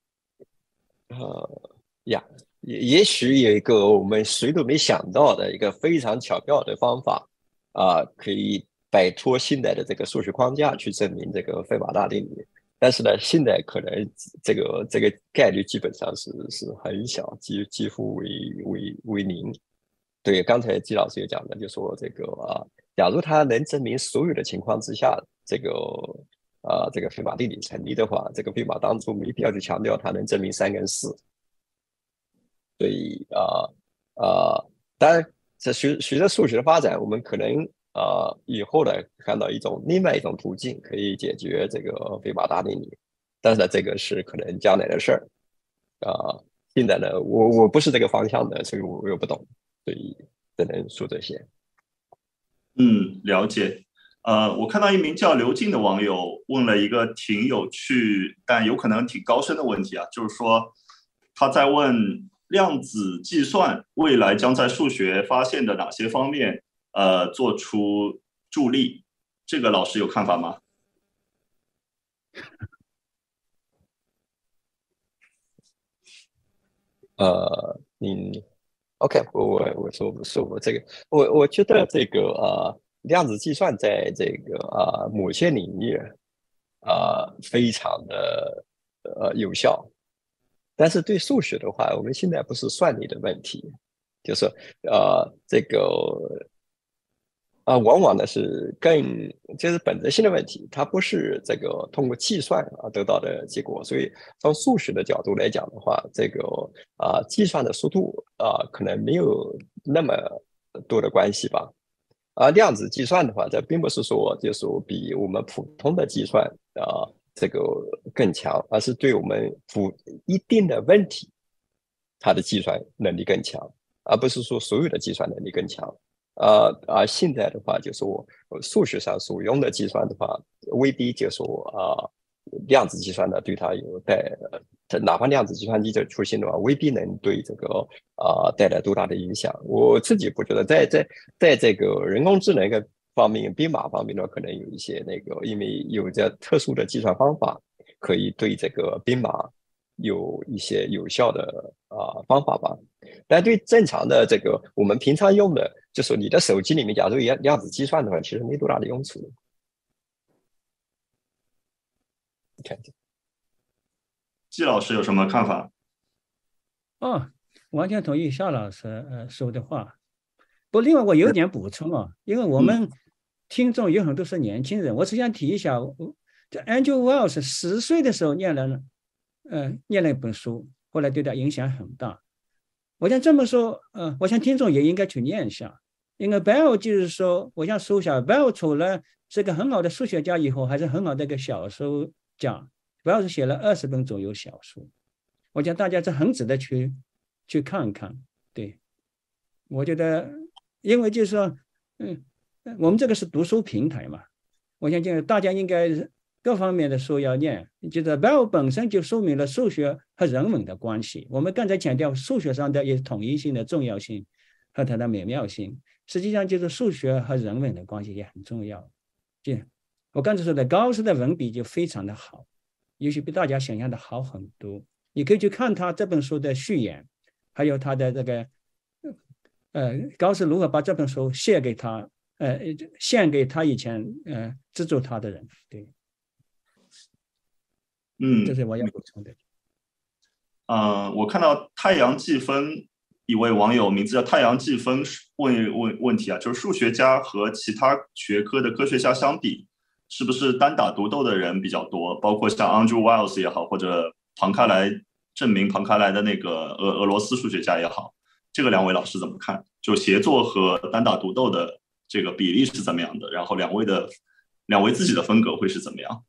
Speaker 2: 也许有一个我们谁都没想到的一个非常巧妙的方法可以摆脱现代的这个数学框架去证明这个费马大定理。但是呢，现在可能这个概率基本上是很小，几乎为零。对，刚才季老师也讲的，就说这个假如他能证明所有的情况之下，这个费马定理成立的话，这个费马当初没必要去强调他能证明3跟4。所以当然，随着数学的发展，我们可能以后呢看到另外一种途径可以解决这个费马大定理，但是呢，这个是可能将来的事儿现在呢，我不是这个方向的，所以我又不懂，所以只能说这些。
Speaker 1: 了解。我看到一名叫刘静的网友问了一个挺有趣但有可能挺高深的问题就是说他在问量子计算未来将在数学发现的哪些方面做出助力，这个老师有看法吗
Speaker 2: ？OK， 我说这个，我觉得这个量子计算在这个某些领域非常的有效，但是对数学的话，我们现在不是算力的问题，就是这个往往呢是就是本质性的问题，它不是这个通过计算得到的结果。所以从数学的角度来讲的话，这个计算的速度可能没有那么多的关系吧。量子计算的话，这并不是说就是比我们普通的计算这个更强，而是对我们一定的问题，它的计算能力更强，而不是说所有的计算能力更强。现在的话，就是说数学上所用的计算的话，未必就说量子计算呢对它有哪怕量子计算机的出现的话，未必能对这个带来多大的影响。我自己不觉得在这个人工智能的方面，编码方面呢，可能有一些那个，因为有着特殊的计算方法，可以对这个编码有一些有效的方法吧。但对正常的这个我们平常用的，就是你的手机里面，假如有量子计算的话，其实没多大的用处。你看，
Speaker 1: 季老师有什么看法？
Speaker 3: 完全同意夏老师说的话。不，另外我有点补充因为我们听众有很多是年轻人，我只想提一下，这 Andrew Wells 10岁的时候念了一本书，后来对他影响很大。我想这么说，我想听众也应该去念一下。因为 Bell 就是说，我想说一下 ，Bell 除了是个很好的数学家以后，还是很好的一个小说家。Bell 写了20本左右小说，我想大家是很值得去看看。对，我觉得。因为就是说，我们这个是读书平台嘛，我相信大家应该各方面的书要念。就是 Bell 本身就说明了数学和人文的关系。我们刚才强调数学上的一统一性的重要性和它的美妙性，实际上就是数学和人文的关系也很重要。就我刚才说的，高斯的文笔就非常的好，也许比大家想象的好很多。你可以去看他这本书的序言，还有他的这个。高斯如何把这本书献给他以前资助他的人。对，这是我要补充的。
Speaker 1: 我看到太阳季风一位网友名字叫太阳季风问问题啊，就是数学家和其他学科的科学家相比，是不是单打独斗的人比较多？包括像 Andrew Wiles 也好，或者证明庞开来的那个俄罗斯数学家也好。这个两位老师怎么看？就协作和单打独斗的这个比例是怎么样的？然后两位自己的风格会是怎么样？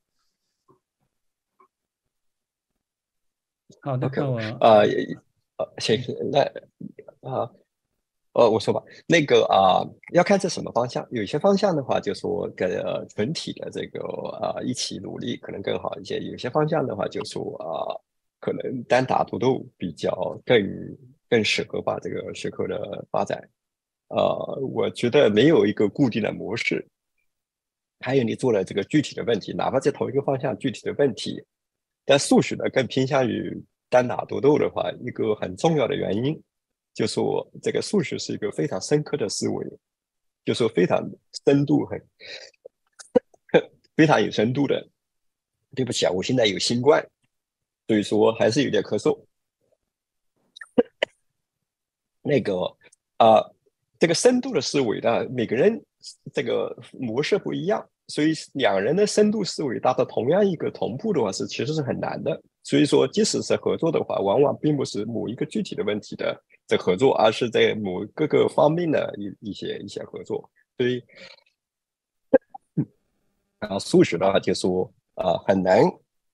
Speaker 3: 好的，
Speaker 2: 行，我说吧，那个要看是什么方向。有些方向的话，就说跟群体的这个一起努力可能更好一些；有些方向的话，就说可能单打独斗比较更适合把这个学科的发展。我觉得没有一个固定的模式。还有你做了这个具体的问题，哪怕在同一个方向具体的问题，但数学呢更偏向于单打独斗的话，一个很重要的原因，就说这个数学是一个非常深刻的思维，就说非常深度非常有深度的。对不起啊，我现在有新冠，所以说还是有点咳嗽。那个这个深度的思维呢，每个人这个模式不一样，所以两人的深度思维达到同样一个同步的话其实是很难的。所以说即使是合作的话，往往并不是某一个具体的问题的合作，而是在某各个方面的一些合作。所以数学的话就说很难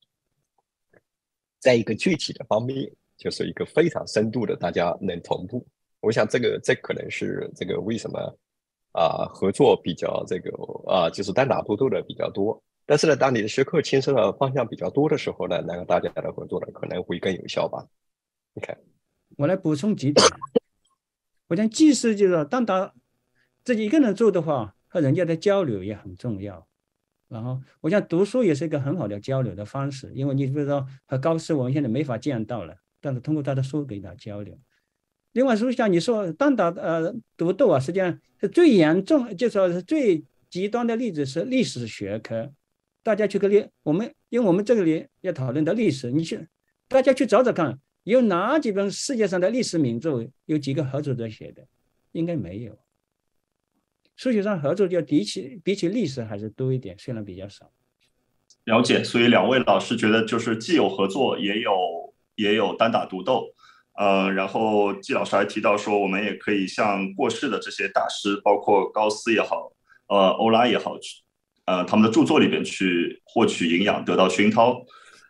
Speaker 2: 在一个具体的方面就是一个非常深度的大家能同步。我想这可能是这个为什么合作比较就是单打独斗的比较多。但是呢，当你的学科牵涉的方向比较多的时候呢，那个大家的合作呢可能会更有效吧。OK，
Speaker 3: 我来补充几点。我想即使就是单打自己一个人做的话，和人家的交流也很重要。然后我想读书也是一个很好的交流的方式，因为你比如说和高斯我们现在没法见到了，但是通过他的书给他交流。另外说一下，你说单打独斗实际上是最严重，就说是最极端的例子是历史学科。大家去因为我们这里要讨论的历史，大家去找找看，有哪几本世界上的历史名著有几个合作者写的？应该没有。数学上合作就比起历史还是多一点，虽然比较少。
Speaker 1: 了解，所以两位老师觉得就是既有合作，也有单打独斗。然后季老师还提到说，我们也可以向过世的这些大师，包括高斯也好，欧拉也好，他们的著作里边去获取营养，得到熏陶。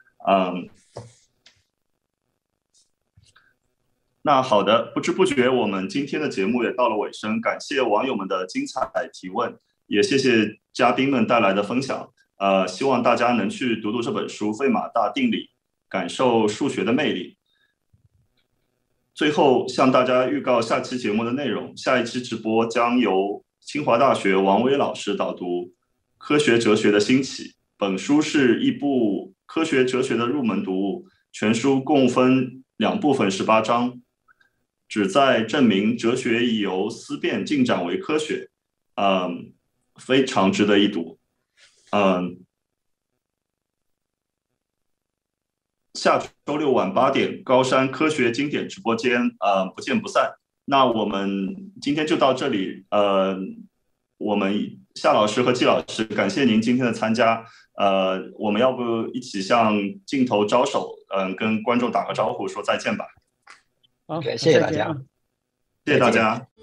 Speaker 1: 那好的，不知不觉我们今天的节目也到了尾声，感谢网友们的精彩提问，也谢谢嘉宾们带来的分享。 希望大家能去读读这本书《费马大定理》，感受数学的魅力。最后向大家预告下期节目的内容，下一期直播将由清华大学王威老师导读《科学哲学的兴起》。本书是一部科学哲学的入门读物，全书共分2部分18章，旨在证明哲学已由思辨进展为科学，非常值得一读。下周6晚8点，高山科学经典直播间，不见不散。那我们今天就到这里，我们夏老师和季老师，感谢您今天的参加。我们要不一起向镜头招手，跟观众打个招呼，说再见吧。
Speaker 3: 好，
Speaker 2: 谢谢大家，
Speaker 1: 谢谢大家。